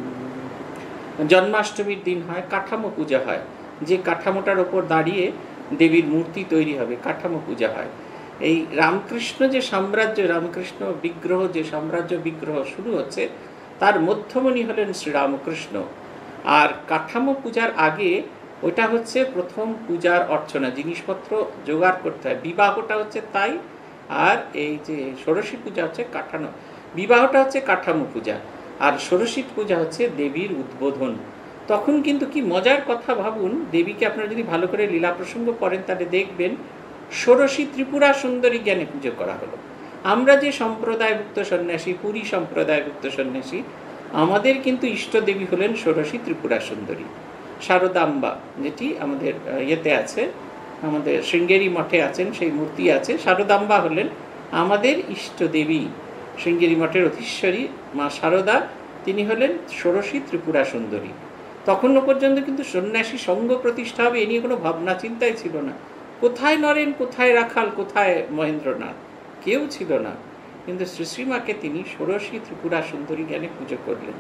জন্মাষ্টমীর দিন হয়, কাঠামো পূজা হয়। যে কাঠামোটার ওপর দাঁড়িয়ে দেবীর মূর্তি তৈরি হবে, কাঠামো পূজা হয়। এই রামকৃষ্ণ যে সাম্রাজ্য, রামকৃষ্ণ বিগ্রহ যে সাম্রাজ্য বিগ্রহ শুরু হচ্ছে, তার মধ্যমণি হলেন শ্রীরামকৃষ্ণ। আর কাঠামো পূজার আগে ওইটা হচ্ছে প্রথম পূজার অর্চনা, জিনিসপত্র জোগাড় করতে হয়। বিবাহটা হচ্ছে তাই। আর এই যে ষোড়শী পূজা হচ্ছে বিবাহটা হচ্ছে কাঠামো পূজা, আর ষোড়শী পূজা হচ্ছে দেবীর উদ্বোধন। তখন কিন্তু কি মজার কথা ভাবুন, দেবীকে আপনারা যদি ভালো করে লীলা প্রসঙ্গ পড়েন তাহলে দেখবেন ষোড়শী ত্রিপুরা সুন্দরী জ্ঞানে পুজো করা হলো। আমরা যে সম্প্রদায়ভুক্ত সন্ন্যাসী, পুরী সম্প্রদায়ভুক্ত সন্ন্যাসী, আমাদের কিন্তু ইষ্ট দেবী হলেন ষোড়শী ত্রিপুরা সুন্দরী শারদাম্বা, যেটি আমাদের ইয়েতে আছে, আমাদের শৃঙ্গেরি মঠে আছেন, সেই মূর্তি আছে। শারদাম্বা হলেন আমাদের ইষ্ট দেবী, শৃঙ্গেরি মঠের অধীশ্বরী মা শারদা, তিনি হলেন ষোড়শী ত্রিপুরা সুন্দরী। তখনও পর্যন্ত কিন্তু সন্ন্যাসী সঙ্গ প্রতিষ্ঠা হবে এ নিয়ে কোনো ভাবনা চিন্তাই ছিল না। কোথায় নরেন, কোথায় রাখাল, কোথায় মহেন্দ্রনাথ, কেউ ছিল না। কিন্তু শ্রীশ্রীমাকে তিনি ষোড়শী ত্রিপুরা সুন্দরী জ্ঞানে পুজো করলেন।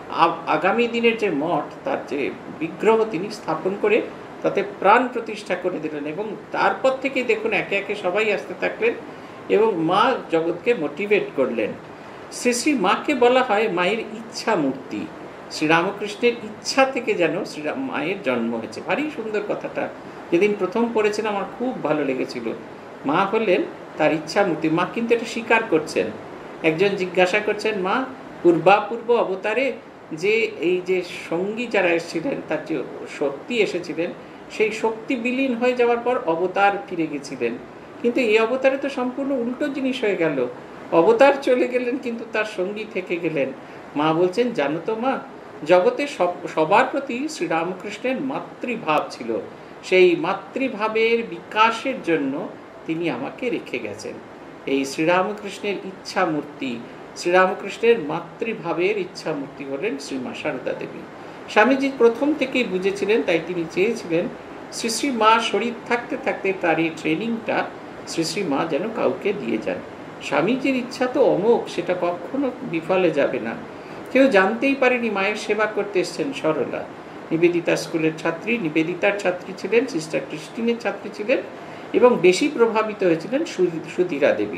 আগামী দিনের যে মঠ, তার যে বিগ্রহ তিনি স্থাপন করে তাতে প্রাণ প্রতিষ্ঠা করে দিলেন, এবং তারপর থেকে দেখুন একে একে সবাই আসতে থাকলেন এবং মা জগৎকে মোটিভেট করলেন। শ্রী মাকে বলা হয় মায়ের ইচ্ছা মূর্তি। শ্রীরামকৃষ্ণের ইচ্ছা থেকে যেন মায়ের জন্ম হয়েছে। ভারী সুন্দর কথাটা, যেদিন প্রথম পড়েছিলাম আমার খুব ভালো লেগেছিল। মা হলেন তার ইচ্ছা মূর্তি। মা কিন্তু এটা স্বীকার করছেন। একজন জিজ্ঞাসা করছেন, মা পূর্বাপূর্ব অবতারে যে এই যে সঙ্গী যারা এসেছিলেন, তার যে শক্তি এসেছিলেন, সেই শক্তি বিলীন হয়ে যাওয়ার পর অবতার ফিরে গেছিলেন, কিন্তু এই অবতারে তো সম্পূর্ণ উল্টো জিনিস হয়ে গেল। অবতার চলে গেলেন কিন্তু তার সঙ্গী থেকে গেলেন। মা বলছেন, জানো তো মা, জগতে সবার প্রতি শ্রীরামকৃষ্ণের মাতৃভাব ছিল। সেই মাতৃভাবের বিকাশের জন্য তিনি আমাকে রেখে গেছেন। এই শ্রীরামকৃষ্ণের ইচ্ছা মূর্তি, শ্রীরামকৃষ্ণের মাতৃভাবের ইচ্ছা মূর্তি হলেন শ্রীমা সারদা দেবী। স্বামীজি প্রথম থেকেই বুঝেছিলেন, তাই তিনি চেয়েছিলেন শ্রী শ্রী মা শরীর থাকতে থাকতে তার এই ট্রেনিংটা শ্রী শ্রী মা যেন কাউকে দিয়ে যান। স্বামীজির ইচ্ছা তো অমোঘ, সেটা কখনো বিফলে যাবে না। কেউ জানতেই পারেনি মায়ের সেবা করতে এসছেন সরলা, নিবেদিতা স্কুলের ছাত্রী, নিবেদিতার ছাত্রী ছিলেন, সিস্টার ক্রিস্টিনের ছাত্রী ছিলেন, এবং বেশি প্রভাবিত হয়েছিলেন সুধীরা দেবী।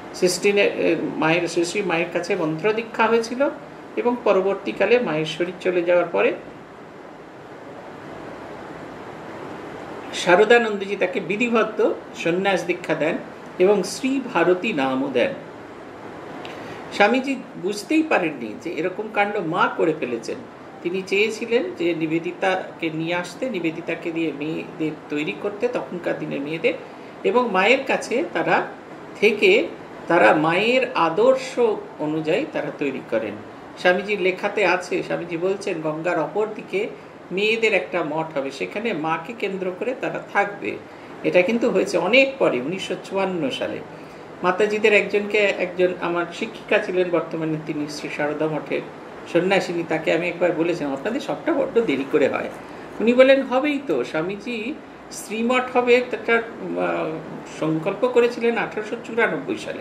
শ্রী মায়ের কাছে মন্ত্র দীক্ষা হয়েছিল, এবং পরবর্তীকালে মায়ের শরীর চলে যাওয়ার পরে শারদানন্দজি তাকে বিধিবদ্ধ সন্ন্যাস দীক্ষা দেন এবং শ্রী ভারতী নামও দেন। স্বামীজি বুঝতেই পারেননি যে এরকম কাণ্ড মা করে ফেলেছেন। তিনি চেয়েছিলেন যে নিবেদিতাকে নিয়ে আসতে, নিবেদিতাকে দিয়ে মেয়েদের তৈরি করতে, তখনকার দিনের মেয়েদের, এবং মায়ের কাছে তারা মায়ের আদর্শ অনুযায়ী তারা তৈরি করেন। স্বামীজির লেখাতে আছে, স্বামীজি বলছেন গঙ্গার অপর দিকে মেয়েদের একটা মঠ হবে, সেখানে মাকে কেন্দ্র করে তারা থাকবে। এটা কিন্তু হয়েছে অনেক পরে, 1954 সালে। মাতাজিদের একজন আমার শিক্ষিকা ছিলেন, বর্তমানে তিনি শ্রী সারদা মঠের সন্ন্যাসিনী। তাকে আমি একবার বলেছিলাম, আপনাদের সবটা বড্ড দেরি করে হয়। উনি বলেন, হবেই তো, স্বামীজি শ্রীমঠ হবে তার সংকল্প করেছিলেন 1894 সালে।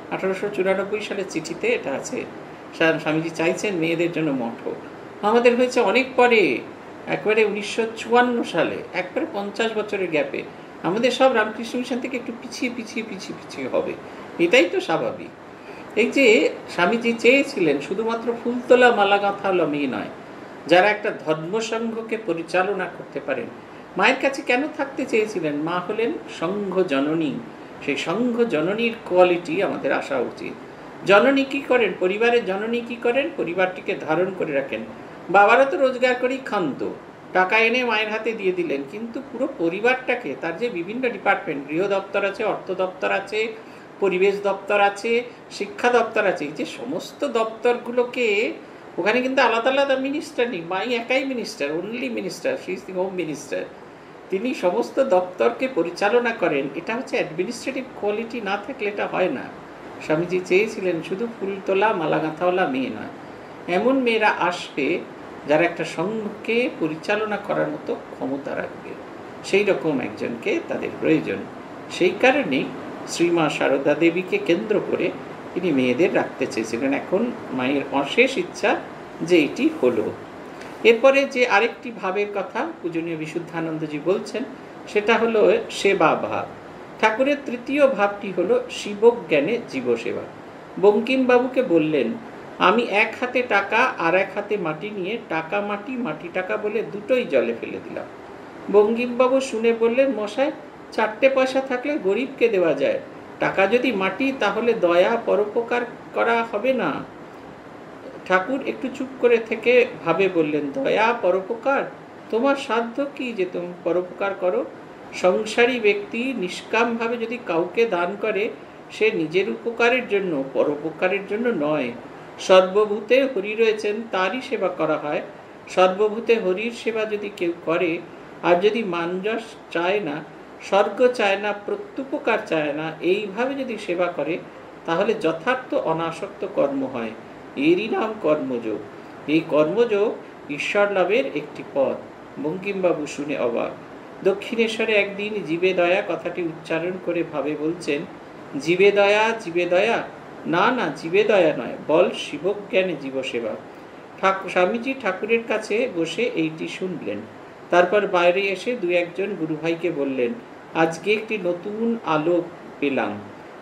1894 সালের চিঠিতে এটা আছে, স্বামীজি চাইছেন মেয়েদের জন্য মঠ হোক। আমাদের হয়েছে অনেক পরে, একবারে 1954 সালে, একবারে 50 বছরের গ্যাপে। আমাদের সব রামকৃষ্ণ মিশন থেকে একটু পিছিয়ে হবে, এটাই তো স্বাভাবিক। এই যে স্বামীজি চেয়েছিলেন শুধুমাত্র ফুল তোলা মালা গাঁথা হলো মেয়ে নয়, যারা একটা ধর্মসংঘকে পরিচালনা করতে পারেন। মায়ের কাছে কেন থাকতে চেয়েছিলেন? মা হলেন সংঘ জননী। সেই সংঘ জননীর কোয়ালিটি আমাদের আসা উচিত। জননী কি করেন? পরিবারের জননী কি করেন? পরিবারটিকে ধারণ করে রাখেন। বাবারা তো রোজগার করেই খান্ত, টাকা এনে মায়ের হাতে দিয়ে দিলেন, কিন্তু পুরো পরিবারটাকে, তার যে বিভিন্ন ডিপার্টমেন্ট, গৃহ দপ্তর আছে, অর্থ দপ্তর আছে, পরিবেশ দপ্তর আছে, শিক্ষা দপ্তর আছে, এই যে সমস্ত দপ্তরগুলোকে, ওখানে কিন্তু আলাদা আলাদা মিনিস্টার নেই, মাই একাই minister, only minister, she is the home minister. তিনি সমস্ত দপ্তরকে পরিচালনা করেন। এটা হচ্ছে অ্যাডমিনিস্ট্রেটিভ কোয়ালিটি, না থাকলে এটা হয় না। স্বামীজি চেয়েছিলেন শুধু ফুল তোলা মালা গাঁথাওয়ালা মেয়ে নয়, এমন মেয়েরা আসবে যারা একটা সংঘকে পরিচালনা করার মতো ক্ষমতা রাখবে, সেই রকম একজনকে তাদের প্রয়োজন। সেই কারণেই শ্রীমা সারদা দেবীকে কেন্দ্র করে তিনি মেয়েদের রাখতে চেয়েছিলেন। এখন মায়ের অশেষ ইচ্ছা যে এটি হলো। এরপরে যে আরেকটি ভাবের কথা পূজনীয় বিশুদ্ধানন্দজি বলছেন, সেটা হলো সেবা ভাব। ঠাকুরের তৃতীয় ভাবটি হলো শিবজ্ঞানে জীবসেবা। বঙ্কিমবাবুকে বললেন, আমি এক হাতে টাকা আর এক হাতে মাটি নিয়ে টাকা মাটি মাটি টাকা বলে দুটোই জলে ফেলে দিলাম। বঙ্কিমবাবু শুনে বললেন, মশাই, 4টে পয়সা থাকলে গরিবকে দেওয়া যায়, টাকা যদি মাটি তাহলে দয়া পরোপকার করা হবে না। ঠাকুর একটু চুপ করে থেকে ভাবে বললেন, দয়া পরোপকার, তোমার সাধ্য কি যে তুমি পরোপকার করো? সংসারী ব্যক্তি নিষ্কামভাবে যদি কাউকে দান করে, সে নিজের উপকারের জন্য, পরোপকারের জন্য নয়। সর্বভূতে হরি রয়েছেন, তারই সেবা করা হয়। সর্বভূতে হরির সেবা যদি কেউ করে, আর যদি মানযশ চায় না, স্বর্গ চায় না, প্রত্যুপকার চায় না, এইভাবে যদি সেবা করে, তাহলে যথার্থ অনাসক্ত কর্ম হয়। এরই নাম কর্মযোগ। এই কর্মযোগ ঈশ্বর লাভের একটি পথ। বঙ্কিমবাবু শুনে অবাক। দক্ষিণেশ্বরে একদিন জীবে দয়া কথাটি উচ্চারণ করে ভাবে বলছেন, জীবে দয়া, জীবে দয়া, না না, জীবে দয়া নয়, বল শিবজ্ঞানে জীবসেবা। স্বামীজি ঠাকুরের কাছে বসে এইটি শুনলেন। তারপর বাইরে এসে 2-1 গুরুভাইকে বললেন, আজকে একটি নতুন আলো পেলাম,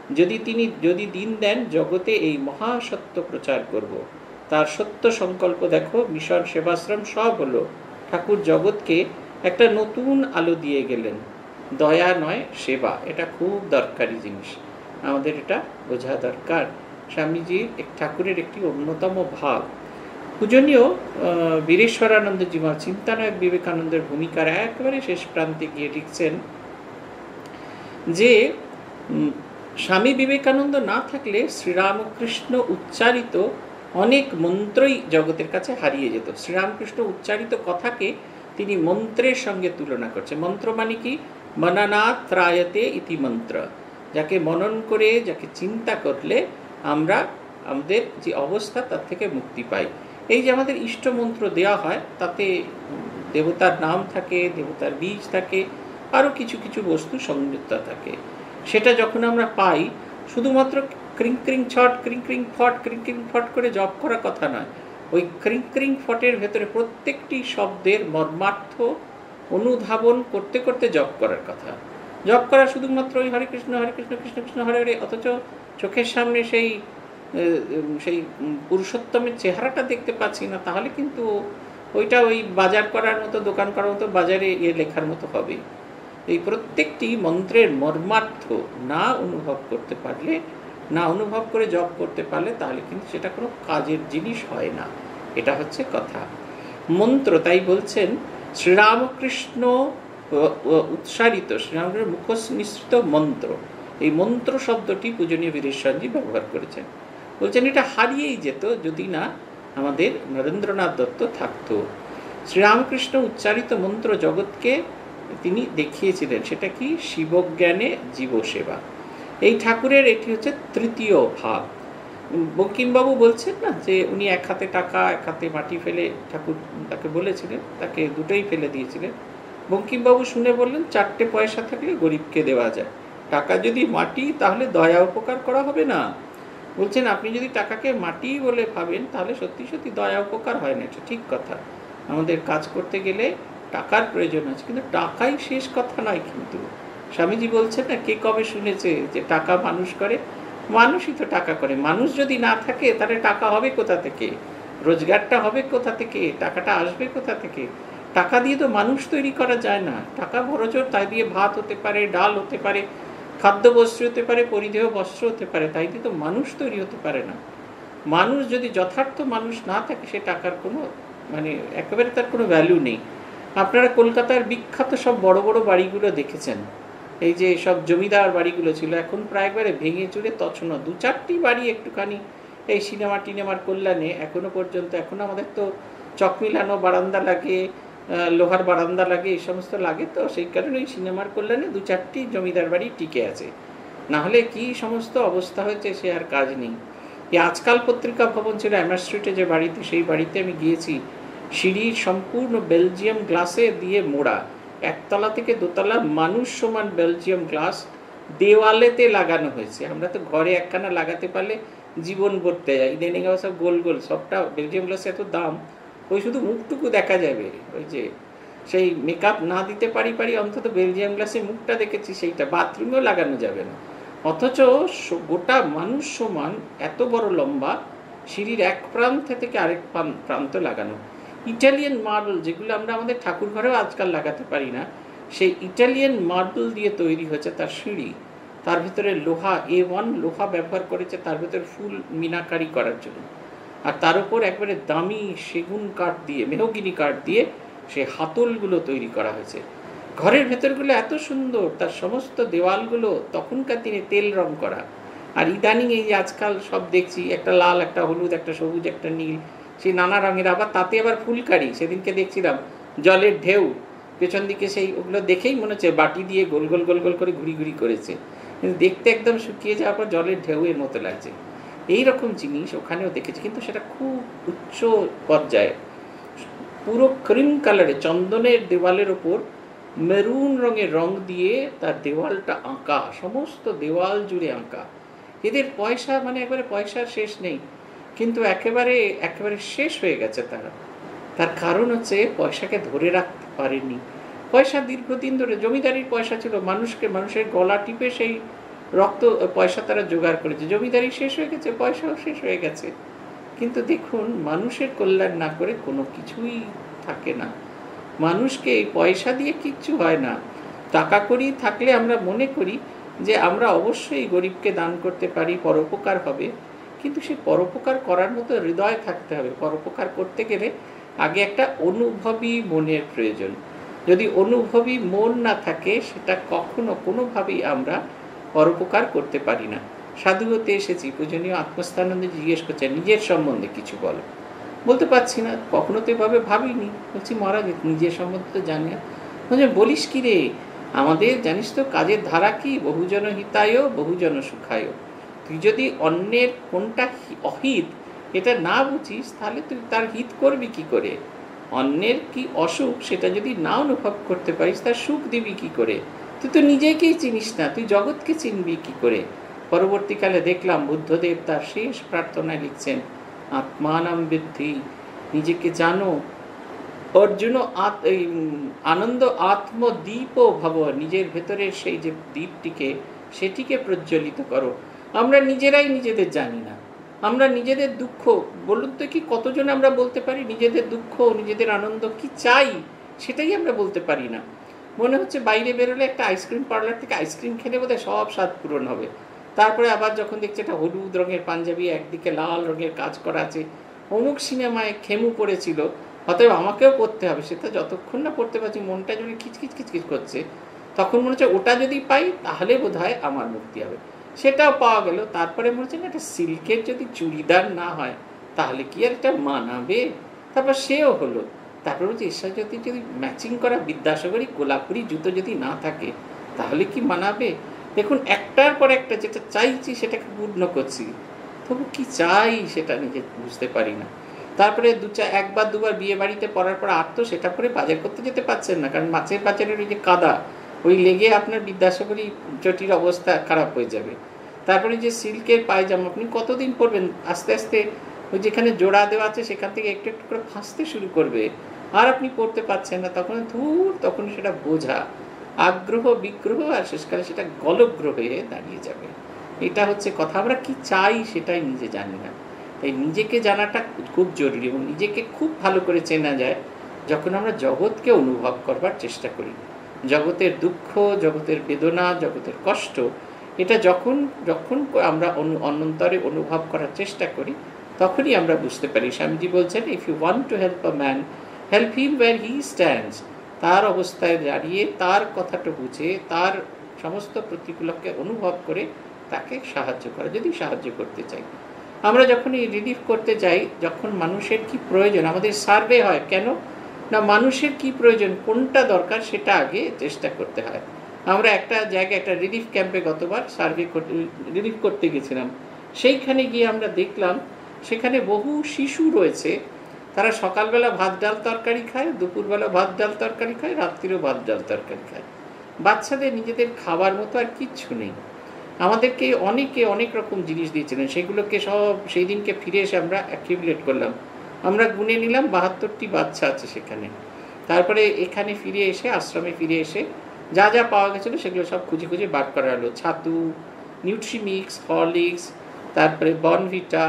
যদি দিন দেন, জগতে এই মহাসত্য প্রচার করব। তার সত্য সংকল্প দেখো, মিশন, সেবাশ্রম সব হলো। ঠাকুর জগৎকে একটা নতুন আলো দিয়ে গেলেন। দয়া নয়, সেবা, এটা খুব দরকারি জিনিস, আমাদের এটা বোঝা দরকার। স্বামীজির ঠাকুরের একটি অন্যতম ভাব। পূজনীয় বীরেশ্বরানন্দজি মা চিন্তানায়ক বিবেকানন্দের ভূমিকার একেবারে শেষ প্রান্তে গিয়ে লিখছেন যে স্বামী বিবেকানন্দ না থাকলে শ্রীরামকৃষ্ণ উচ্চারিত অনেক মন্ত্রই জগতের কাছে হারিয়ে যেত। শ্রীরামকৃষ্ণ উচ্চারিত কথাকে তিনি মন্ত্রের সঙ্গে তুলনা করছে। মন্ত্র মানে কি? মননাৎ ত্রায়তে ইতি মন্ত্র। যাকে মনন করে, যাকে চিন্তা করলে আমরা আমাদের যে অবস্থা তার থেকে মুক্তি পাই। এই যে আমাদের ইষ্ট মন্ত্র দেওয়া হয়, তাতে দেবতার নাম থাকে, দেবতার বীজ থাকে, আরও কিছু কিছু বস্তু সংযুক্ত থাকে। সেটা যখন আমরা পাই, শুধুমাত্র ক্রিং ক্রিং ছট, ক্রিং ক্রিং ফট, ক্রিং ক্রিং ফট করে জপ করা কথা নয়। ওই ক্রিং ক্রিং ফটের ভেতরে প্রত্যেকটি শব্দের মর্মার্থ অনুধাবন করতে করতে জপ করার কথা। জপ করা শুধুমাত্র ওই হরে কৃষ্ণ কৃষ্ণ কৃষ্ণ হরে হরে, অথচ চোখের সামনে সেই সেই পুরুষোত্তমের চেহারাটা দেখতে পাচ্ছি না, তাহলে কিন্তু ওইটা ওই বাজার করার মতো, দোকান করার মতো, বাজারে লেখার মতো হবে। এই প্রত্যেকটি মন্ত্রের মর্মার্থ না অনুভব করতে পারলে, না অনুভব করে জপ করতে পারলে, তাহলে কিন্তু সেটা কোনো কাজের জিনিস হয় না। এটা হচ্ছে কথা। মন্ত্র, তাই বলছেন শ্রীরামকৃষ্ণ উৎসারিত, শ্রীরামকৃষ্ণের মুখনিসৃত মন্ত্র, এই মন্ত্র শব্দটি পূজনীয় বীরেশ্বরজি ব্যবহার করেছেন। বলছেন এটা হারিয়েই যেত যদি না আমাদের নরেন্দ্রনাথ দত্ত থাকতো। শ্রীরামকৃষ্ণ উচ্চারিত মন্ত্র জগৎকে তিনি দেখিয়েছিলেন, সেটা কি? শিবজ্ঞানে জীবসেবা। এই ঠাকুরের এটি হচ্ছে তৃতীয় ভাব। বঙ্কিমবাবু বলছেন না যে উনি এক হাতে টাকা এক হাতে মাটি ফেলে, ঠাকুর তাকে বলেছিলেন, তাকে দুটোই ফেলে দিয়েছিলেন। বঙ্কিমবাবু শুনে বললেন 4টে পয়সা থাকলে গরিবকে দেওয়া যায়, টাকা যদি মাটি তাহলে দয়া উপকার করা হবে না। বলছেন আপনি যদি টাকাকে মাটি বলে ভাবেন তাহলে সত্যি সত্যি দয়া উপকার হয় না, এটা ঠিক কথা। আমাদের কাজ করতে গেলে টাকার প্রয়োজন আছে, কিন্তু টাকাই শেষ কথা নয়। কিন্তু স্বামীজি বলছেন না, কে কবে শুনেছে যে টাকা মানুষ করে? মানুষই তো টাকা করে। মানুষ যদি না থাকে তাহলে টাকা হবে কোথা থেকে? রোজগারটা হবে কোথা থেকে? টাকাটা আসবে কোথা থেকে? টাকা দিয়ে তো মানুষ তৈরি করা যায় না। টাকা বড়জোর তাই দিয়ে ভাত হতে পারে, ডাল হতে পারে, খাদ্য বস্ত্র হতে পারে, পরিধেয় বস্ত্র হতে পারে, তাই দিয়ে তো মানুষ তৈরি হতে পারে না। মানুষ যদি যথার্থ মানুষ না থাকে, সে টাকার কোনো মানে একেবারে তার কোনো ভ্যালু নেই। আপনারা কলকাতার বিখ্যাত সব বড় বড় বাড়িগুলো দেখেছেন, এই যে সব জমিদার বাড়িগুলো ছিল, এখন প্রায় একবারে ভেঙে চুরে তছনছ। 2-4টি বাড়ি একটুখানি এই সিনেমা টিনেমার কল্যাণে এখনো পর্যন্ত, এখন আমাদের তো চক মিলানো বারান্দা লাগে, লোহার বারান্দা লাগে, এই সমস্ত লাগে, তো সেই কারণে ওই সিনেমার কল্যাণে 2-4টি জমিদার বাড়ি টিকে আছে। না হলে কি সমস্ত অবস্থা হয়েছে, সে আর কাজ নেই। এই আজকাল পত্রিকা ভবন ছিল অ্যামার স্ট্রিটে যে বাড়িতে, সেই বাড়িতে আমি গিয়েছি, সিঁড়ির সম্পূর্ণ বেলজিয়াম গ্লাসে দিয়ে মোড়া, একতলা থেকে দোতলা মানুষ সমান বেলজিয়াম গ্লাস দেওয়ালেতে লাগানো হয়েছে। আমরা তো ঘরে একখানা লাগাতে পারলে জীবন ভরতে যায়, ইদানিং সব গোল গোল, সবটা বেলজিয়াম গ্লাসে এত দাম, ওই শুধু মুখটুকু দেখা যাবে। ওই যে সেই মেকআপ না দিতে পারি অন্তত বেলজিয়াম গ্লাসে মুখটা দেখেছি, সেইটা বাথরুমেও লাগানো যাবে না। অথচ গোটা মানুষ সমান এত বড় লম্বা সিঁড়ির এক প্রান্ত থেকে আরেক প্রান্ত লাগানো। ইটালিয়ান মার্বেল, যেগুলো আমরা আমাদের ঠাকুর ঘরেও আজকাল লাগাতে পারি না, সেই ইটালিয়ান মার্বেল দিয়ে তৈরি হয়েছে তার সিঁড়ি। তার ভিতরে লোহা A1 লোহা ব্যবহার করেছে তার ভিতরে ফুল মিনাকারি করার জন্য, আর তার উপর একবারে দামি সেগুন কাঠ দিয়ে, মেহগিনি কাঠ দিয়ে সেই হাতলগুলো তৈরি করা হয়েছে। ঘরের ভেতরগুলো এত সুন্দর, তার সমস্ত দেওয়ালগুলো তখনকার দিনে তেল রং করা। আর ইদানিং এই যে আজকাল সব দেখছি, একটা লাল, একটা হলুদ, একটা সবুজ, একটা নীল, সেই নানা রঙের, আবার তাতে আবার ফুলকারি। সেদিনকে দেখছিলাম জলের ঢেউ, পেছন দিকে সেই, ওগুলো দেখেই মনে হচ্ছে বাটি দিয়ে গোল গোল গোল গোল করে ঘুরি ঘুরি করেছে, কিন্তু দেখতে একদম শুকিয়ে যাওয়ার পর জলের ঢেউয়ের মতো লাগছে। এই রকম জিনিস ওখানেও দেখেছি, কিন্তু সেটা খুব উচ্চ পর্যায়ে, পুরো ক্রিম কালারে, চন্দনের দেওয়ালের ওপর মেরুন রঙের রং দিয়ে তার দেওয়ালটা আঁকা, সমস্ত দেওয়াল জুড়ে আঁকা। এদের পয়সা মানে একবারে পয়সার শেষ নেই, কিন্তু একেবারে শেষ হয়ে গেছে তারা। তার কারণ হচ্ছে পয়সাকে ধরে রাখতে পারেনি। পয়সা দীর্ঘদিন ধরে জমিদারির পয়সা ছিল, মানুষের গলা টিপে সেই রক্ত পয়সা তারা জোগাড় করেছে। জমিদারি শেষ হয়ে গেছে, পয়সাও শেষ হয়ে গেছে। কিন্তু দেখুন, মানুষের কল্যাণ না করে কোনো কিছুই থাকে না। মানুষকে পয়সা দিয়ে কিচ্ছু হয় না। টাকা করি থাকলে আমরা মনে করি যে আমরা অবশ্যই গরিবকে দান করতে পারি, পরোপকার হবে, কিন্তু সে পরোপকার করার মতো হৃদয় থাকতে হবে। পরোপকার করতে গেলে আগে একটা অনুভবী মনের প্রয়োজন। যদি অনুভবী মন না থাকে, সেটা কখনো কোনোভাবেই আমরা পরোপকার করতে পারি না। সাধু হতে এসেছি, পূজনীয় আত্মস্থানন্দে জিজ্ঞেস করছে নিজের সম্বন্ধে কিছু বলো। বলতে পারছি না, কখনো তো এভাবে ভাবিনি। বলছি মহারাজ, নিজের সম্বন্ধে তো জানি না। বলছে বলিস কি রে, আমাদের জানিস তো কাজের ধারা কি, বহুজন হিতায় বহুজন সুখায়। তুই যদি অন্যের কোনটা অহিত এটা না বুঝিস, তাহলে তুই তার হিত করবি কি করে? অন্যের কি অসুখ সেটা যদি না অনুভব করতে পারিস, তার সুখ দিবি কি করে? তুই তো নিজেকেই চিনিস না, তুই জগৎকে চিনবি কি করে? পরবর্তীকালে দেখলাম বুদ্ধদেব তার শেষ প্রার্থনায় লিখছেন, আত্মানাম বিদ্ধি, নিজেকে জানো। অর্জুন আনন্দ আত্মদীপ ভব, নিজের ভেতরের সেই যে দ্বীপটিকে সেটিকে প্রজ্বলিত করো। আমরা নিজেরাই নিজেদের জানি না, আমরা নিজেদের দুঃখ, বলুন তো কি কতজন আমরা বলতে পারি নিজেদের দুঃখ, নিজেদের আনন্দ কি চাই সেটাই আমরা বলতে পারি না। মনে হচ্ছে বাইরে বেরোলে একটা আইসক্রিম পার্লার থেকে আইসক্রিম খেলে বোধহয় সব স্বাদ পূরণ হবে। তারপরে আবার যখন দেখছে একটা হলুদ রঙের পাঞ্জাবি, একদিকে লাল রঙের কাজ করা আছে, অমুক সিনেমায় খেমু পড়েছিল, অতএব আমাকেও পড়তে হবে। সেটা যতক্ষণ না পড়তে পারছি মনটা যদি খিচখিচ খিচখিচ করছে, তখন মনে হচ্ছে ওটা যদি পাই তাহলে বোধহয় আমার মুক্তি হবে। সেটাও পাওয়া গেল। তারপরে মনে হচ্ছে না একটা সিল্কের যদি চুড়িদার না হয় তাহলে কি আর এটা মানাবে। তারপর সেও হলো। তারপর বলছে এর সাথে যদি ম্যাচিং করা বিদ্যাসাগরী গোলাপুরি জুতো যদি না থাকে তাহলে কি মানাবে। দেখুন একটার পর একটা যেটা চাইছি সেটাকে পূর্ণ করছি, তবু কি চাই সেটা নিজে বুঝতে পারি না। তারপরে একবার দুবার বিয়ে বাড়িতে পড়ার পর আর তো সেটা করে বাজার করতে যেতে পারছেন না, কারণ মাছের বাজারের ওই যে কাদা, ওই লেগে আপনার বিদ্যাসাগরী চটির অবস্থা খারাপ হয়ে যাবে। তারপরে যে সিল্কের পায়জামা আপনি কতদিন পরবেন, আস্তে আস্তে ওই যেখানে জোড়া দেওয়া আছে সেখান থেকে একটু একটু করে ফাঁসতে শুরু করবে, আর আপনি পড়তে পারছেন না। তখন সেটা বোঝা, আগ্রহ বিগ্রহ, আর শেষকালে সেটা গলগ্রহ হয়ে দাঁড়িয়ে যাবে। এটা হচ্ছে কথা, আমরা কি চাই সেটাই নিজে জানি না। তাই নিজেকে জানাটা খুব জরুরি, এবং নিজেকে খুব ভালো করে চেনা যায় যখন আমরা জগৎকে অনুভব করবার চেষ্টা করি। জগতের দুঃখ, জগতের বেদনা, জগতের কষ্ট, এটা যখন যখন আমরা অনন্তরে অনুভব করার চেষ্টা করি তখনই আমরা বুঝতে পারি। স্বামীজি বলছেন, if you want to help a man, help him where he stands. তার অবস্থায় দাঁড়িয়ে তার কথাটা বুঝে তার সমস্ত প্রতিকূলকে অনুভব করে তাকে সাহায্য করা, যদি সাহায্য করতে চাই। আমরা যখন এই রিলিফ করতে যাই, যখন মানুষের কি প্রয়োজন, আমাদের সার্ভে হয় কেন না, মানুষের কি প্রয়োজন, কোনটা দরকার সেটা আগে চেষ্টা করতে হয়। আমরা একটা জায়গায় একটা রিলিফ ক্যাম্পে গতবার রিলিফ করতে গেছিলাম। সেইখানে গিয়ে আমরা দেখলাম সেখানে বহু শিশু রয়েছে, তারা সকালবেলা ভাত ডাল তরকারি খায়, দুপুরবেলা ভাত ডাল তরকারি খায়, রাত্রিরেও ভাত ডাল তরকারি খায়। বাচ্চাদের নিজেদের খাবার মতো আর কিচ্ছু নেই। আমাদেরকে অনেকে অনেক রকম জিনিস দিয়েছিলেন, সেগুলোকে সব সেই দিনকে ফিরে এসে আমরা অ্যাকিউমুলেট করলাম। আমরা গুনে নিলাম 72টি বাচ্চা আছে সেখানে। তারপরে এখানে ফিরে এসে, আশ্রমে ফিরে এসে যা যা পাওয়া গেছিলো সেগুলো সব খুঁজে খুঁজে বার করা হলো। ছাতু, নিউট্রিমিক্স, হরলিক্স, তারপরে বর্নভিটা,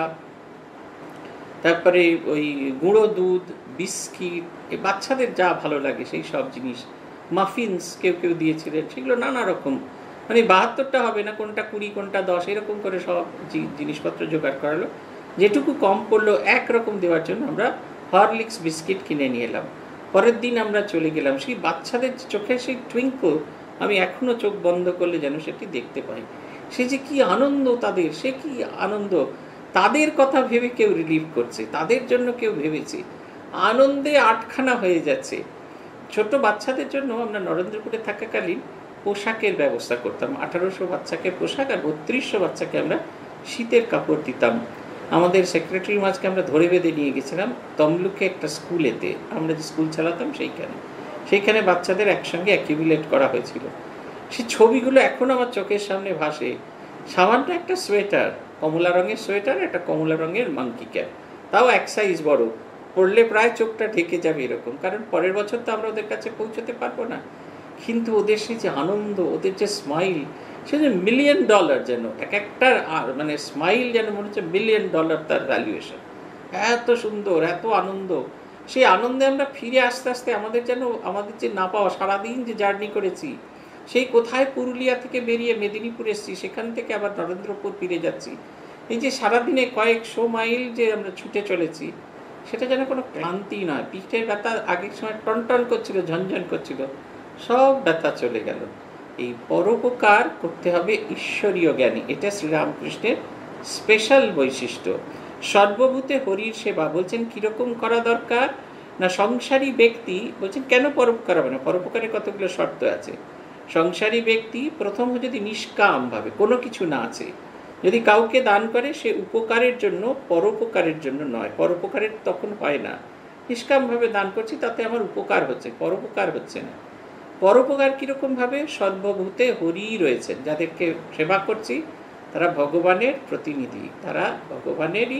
তারপরে ওই গুঁড়ো দুধ, বিস্কিট, এই বাচ্চাদের যা ভালো লাগে সেই সব জিনিস, মাফিনস কেউ কেউ দিয়েছিলেন, সেগুলো নানা রকম, মানে 72টা হবে না, কোনটা 20 কোনটা 10, এরকম করে সব জিনিসপত্র জোগাড় করালো। যেটুকু কম পড়লো একরকম দেওয়ার জন্য আমরা হরলিক্স বিস্কিট কিনে নিয়ে এলাম। পরের দিন আমরা চলে গেলাম। সেই বাচ্চাদের চোখে সেই টুইঙ্কল আমি এখনও চোখ বন্ধ করলে যেন সেটি দেখতে পাই। সে যে কি আনন্দ তাদের, সে কি আনন্দ, তাদের কথা ভেবে কেউ রিলিভ করছে, তাদের জন্য কেউ ভেবেছে, আনন্দে আটখানা হয়ে যাচ্ছে। ছোট বাচ্চাদের জন্য আমরা নরেন্দ্রপুরে থাকাকালীন পোশাকের ব্যবস্থা করতাম। 1800 বাচ্চাকে পোশাক আর 3200 বাচ্চাকে আমরা শীতের কাপড় দিতাম। আমাদের সেক্রেটারি মাঝকে আমরা ধরে বেঁধে নিয়ে গেছিলাম তমলুকে একটা স্কুলেতে, আমরা যে স্কুল চালাতাম সেইখানে বাচ্চাদের একসঙ্গে অ্যাকিউমুলেট করা হয়েছিল। সেই ছবিগুলো এখন আমার চোখের সামনে ভাসে। সামান্য একটা সোয়েটার, কমলা রঙের সোয়েটার, একটা কমলা রঙের মাঙ্কি ক্যাপ, তাও এক সাইজ বড়, পরলে প্রায় চোখটা ঢেকে যাবে এরকম, কারণ পরের বছর তো আমরা ওদের কাছে পৌঁছতে পারবো না। কিন্তু ওদের সেই যে আনন্দ, ওদের যে স্মাইল, সে যে $1 মিলিয়ন যেন, এক একটার মানে স্মাইল যেন মনে হচ্ছে $1 মিলিয়ন তার ভ্যালুয়েশন। এত সুন্দর, এত আনন্দ। সেই আনন্দে আমরা ফিরে আস্তে আস্তে আমাদের যেন, আমাদের যে না পাওয়া, সারাদিন যে জার্নি করেছি, সেই কোথায় পুরুলিয়া থেকে বেরিয়ে মেদিনীপুর এসেছি, সেখান থেকে আবার নরেন্দ্রপুর ফিরে যাচ্ছি, এই যে সারাদিনে কয়েকশো মাইল যে আমরা ছুটে চলেছি, সেটা যেন কোনো ক্লান্তি নয়। পিঠের ব্যথা আগের সময় টনটন করছিল, ঝনঝন করছিল, সব ব্যথা চলে গেল। এই পরোপকার করতে হবে ঈশ্বরীয় জ্ঞানী, এটা শ্রীরামকৃষ্ণের স্পেশাল বৈশিষ্ট্য। সর্বভূতে হরির সেবা বলছেন কীরকম করা দরকার না, সংসারী ব্যক্তি বলছেন কেন পরোপকার হবে না, পরোপকারের কতগুলো শর্ত আছে। সংসারী ব্যক্তি প্রথম যদি নিষ্কামভাবে, কোনো কিছু না আছে, যদি কাউকে দান করে সে উপকারের জন্য, পরোপকারের জন্য নয়। পরোপকারের তখন হয় না, নিষ্কামভাবে দান করছি তাতে আমার উপকার হচ্ছে, পরোপকার হচ্ছে না। পরোপকার কীরকমভাবে, সর্বভূতে হরি রয়েছেন, যাদেরকে সেবা করছি তারা ভগবানের প্রতিনিধি, তারা ভগবানেরই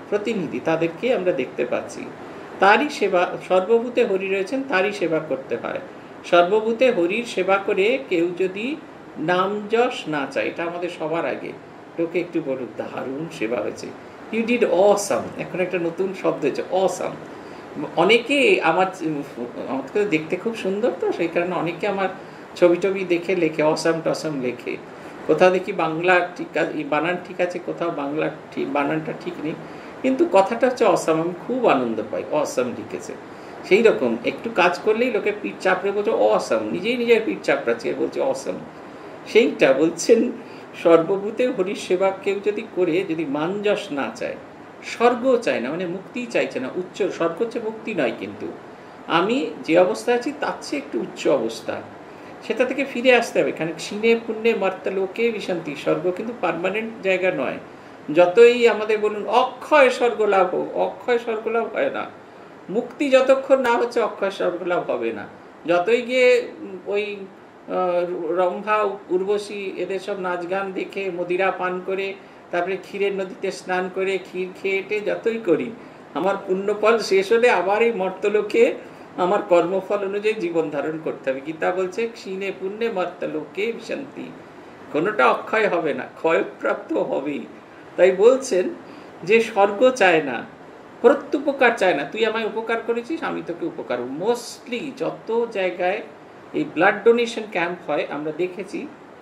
প্রতিনিধি, তাদেরকে আমরা দেখতে পাচ্ছি। তারই সেবা, সর্বভূতে হরি রয়েছেন, তারই সেবা করতে হয়। সর্বভূতে হরির সেবা করে কেউ যদি নাম যশ না চায়, এটা আমাদের সবার আগে লোকে একটু বলুক দারুণ সেবা হয়েছে, ইউ ডিড অসাম, এখন একটা নতুন শব্দ হয়েছে অসাম। অনেকে আমাকে দেখতে খুব সুন্দর, তো সেই কারণে অনেকে আমার ছবি টবি দেখে লেখে অসাম টসাম লেখে। কোথাও দেখি বাংলা ঠিক আছে, বানান ঠিক আছে, কোথাও বাংলা ঠিক বানানটা ঠিক নেই, কিন্তু কথাটা হচ্ছে অসাম। আমি খুব আনন্দ পাই অসাম লিখেছে। সেই রকম একটু কাজ করলেই লোকে পিঠ চাপড়ে বলছে অসাম, নিজেই নিজের পিঠ চাপড়াচ্ছে, বলছে অসাম। সেইটা বলছেন সর্বভূতে হরির সেবা কেউ যদি করে, যদি মান যশ না চায়, স্বর্গও চায় না, মানে মুক্তিই চাইছে না, উচ্চ স্বর্গ হচ্ছে মুক্তি নয়, কিন্তু আমি যে অবস্থায় আছি তার চেয়ে একটু উচ্চ অবস্থা, সেটা থেকে ফিরে আসতে হবে। এখানে ক্ষীণে পুণ্যে মর্ত্যলোকে বিশান্তি, স্বর্গ কিন্তু পার্মানেন্ট জায়গা নয়। যতই আমাদের বলুন অক্ষয় স্বর্গ লাভ হোক, অক্ষয় স্বর্গ লাভ হয় না। মুক্তি যতক্ষণ না হচ্ছে অক্ষয় স্বর্গ লাভ হবে না। যতই গিয়ে ওই রম্ভা উর্বশী এদের সব নাচ গান দেখে মদিরা পান করে তারপরে ক্ষীরের নদীতে স্নান করে ক্ষীর খেয়েটে যতই করি, আমার পুণ্যফল শেষ হলে আবার এই মর্ত্যলোকে আমার কর্মফল অনুযায়ী জীবন ধারণ করতে হবে। গীতা বলছে ক্ষীণে পুণ্যে মর্ত্যলোকে বিশান্তি, কোনোটা অক্ষয় হবে না, ক্ষয়প্রাপ্ত হবেই। তাই বলছেন যে স্বর্গ চায় না, প্রত্যুপকার চায় না, তুই আমায় উপকার করেছিস আমি তোকে উপকার। মোস্টলি যত জায়গায় এই ব্লাড ডোনেশন ক্যাম্প হয় আমরা দেখেছি,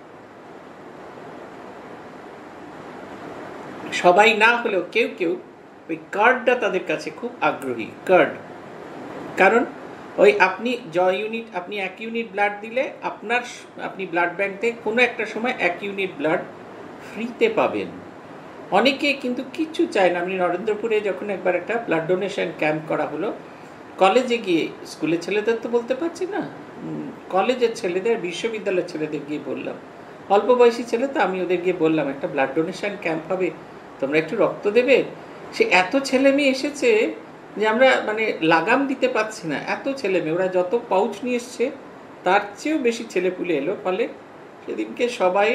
সবাই না হলেও কেউ কেউ ওই কার্ডটা তাদের কাছে খুব আগ্রহী, কার্ড। কারণ ওই আপনি ইউনিট, আপনি 1 ইউনিট ব্লাড দিলে আপনি ব্লাড ব্যাংক থেকে কোনো একটা সময় 1 ইউনিট ব্লাড ফ্রিতে পাবেন। অনেকে কিন্তু কিচ্ছু চায় না। আমি নরেন্দ্রপুরে যখন একবার একটা ব্লাড ডোনেশন ক্যাম্প করা হলো, কলেজে গিয়ে, স্কুলের ছেলেদের তো বলতে পারছি না, কলেজের ছেলেদের, বিশ্ববিদ্যালয়ের ছেলেদের গিয়ে বললাম, অল্প বয়সী ছেলে তো, আমি ওদের গিয়ে বললাম একটা ব্লাড ডোনেশন ক্যাম্প হবে, তোমরা একটু রক্ত দেবে। সে এত ছেলে মেয়ে এসেছে যে আমরা মানে লাগাম দিতে পারছি না, এত ছেলে মেয়ে, ওরা যত পাউচ নিয়ে এসছে তার চেয়েও বেশি ছেলেপুলে এলো। ফলে সেদিনকে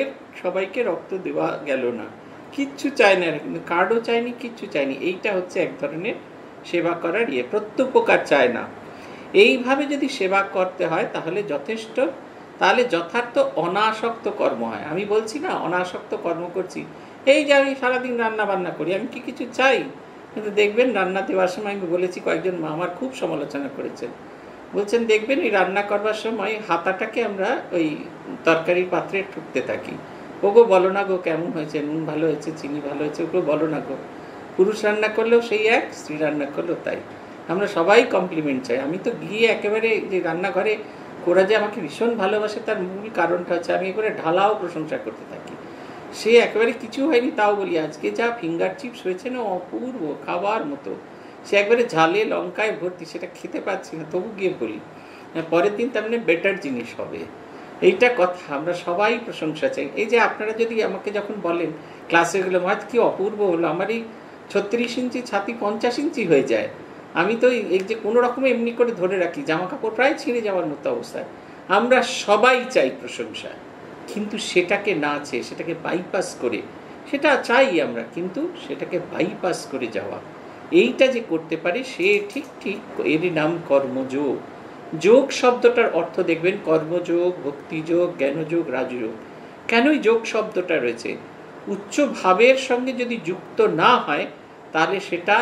সবাইকে রক্ত দেওয়া গেল না। কিচ্ছু চায় না, কিন্তু কার্ডও চায়নি, কিচ্ছু চায়নি। এইটা হচ্ছে এক ধরনের সেবা করার প্রত্যুপকার চায় না। এইভাবে যদি সেবা করতে হয় তাহলে যথেষ্ট, তাহলে যথার্থ অনাসক্ত কর্ম হয়। আমি বলছি না অনাসক্ত কর্ম করছি, এই যে আমি সারাদিন রান্না বান্না করি, আমি কি কিছু চাই? কিন্তু দেখবেন রান্না দেওয়ার সময়, আমি বলেছি কয়েকজন মা আমার খুব সমালোচনা করেছেন, বলছেন দেখবেন এই রান্না করবার সময় হাতাটাকে আমরা ওই তরকারির পাত্রে ঠুকতে থাকি, ওগো বলো না গো কেমন হয়েছে, নুন ভালো হয়েছে, চিনি ভালো হয়েছে, ওগুলো বলো না গো। পুরুষ রান্না করলেও সেই এক, স্ত্রী রান্না করলেও তাই, আমরা সবাই কমপ্লিমেন্ট চাই। আমি তো গিয়ে একেবারে যে রান্নাঘরে ওরা যে আমাকে ভীষণ ভালোবাসে তার মূল কারণটা হচ্ছে আমি একেবারে ঢালাও প্রশংসা করতে থাকি। সে একেবারে কিছু হয়নি তাও বলি আজকে যা ফিঙ্গার চিপস হয়েছে না অপূর্ব, খাবার মতো। সে একবারে ঝালে লঙ্কায় ভর্তি, সেটা খেতে পাচ্ছি না তবু গিয়ে বলি, পরের দিন তার মানে বেটার জিনিস হবে। এইটা কথা, আমরা সবাই প্রশংসা চাই। এই যে আপনারা যদি আমাকে যখন বলেন ক্লাসে গেলে মাছ কি অপূর্ব হলো, আমার এই 36 ইঞ্চি ছাতি 50 ইঞ্চি হয়ে যায়, আমি তো এই যে কোনো রকমে এমনি করে ধরে রাখি, জামা কাপড় প্রায় ছিঁড়ে যাওয়ার মতো অবস্থায়। আমরা সবাই চাই প্রশংসা, কিন্তু সেটাকে না চেয়ে, সেটাকে বাইপাস করে, সেটা চাই আমরা, কিন্তু সেটাকে বাইপাস করে যাওয়া, এইটা যে করতে পারে সে ঠিক এর নাম কর্মযোগ। যোগ শব্দটার অর্থ দেখবেন কর্মযোগ, ভক্তিযোগ, জ্ঞানযোগ, রাজযোগ। কেনই যোগ শব্দটা রয়েছে? উচ্চ ভাবের সঙ্গে যদি যুক্ত না হয় তাহলে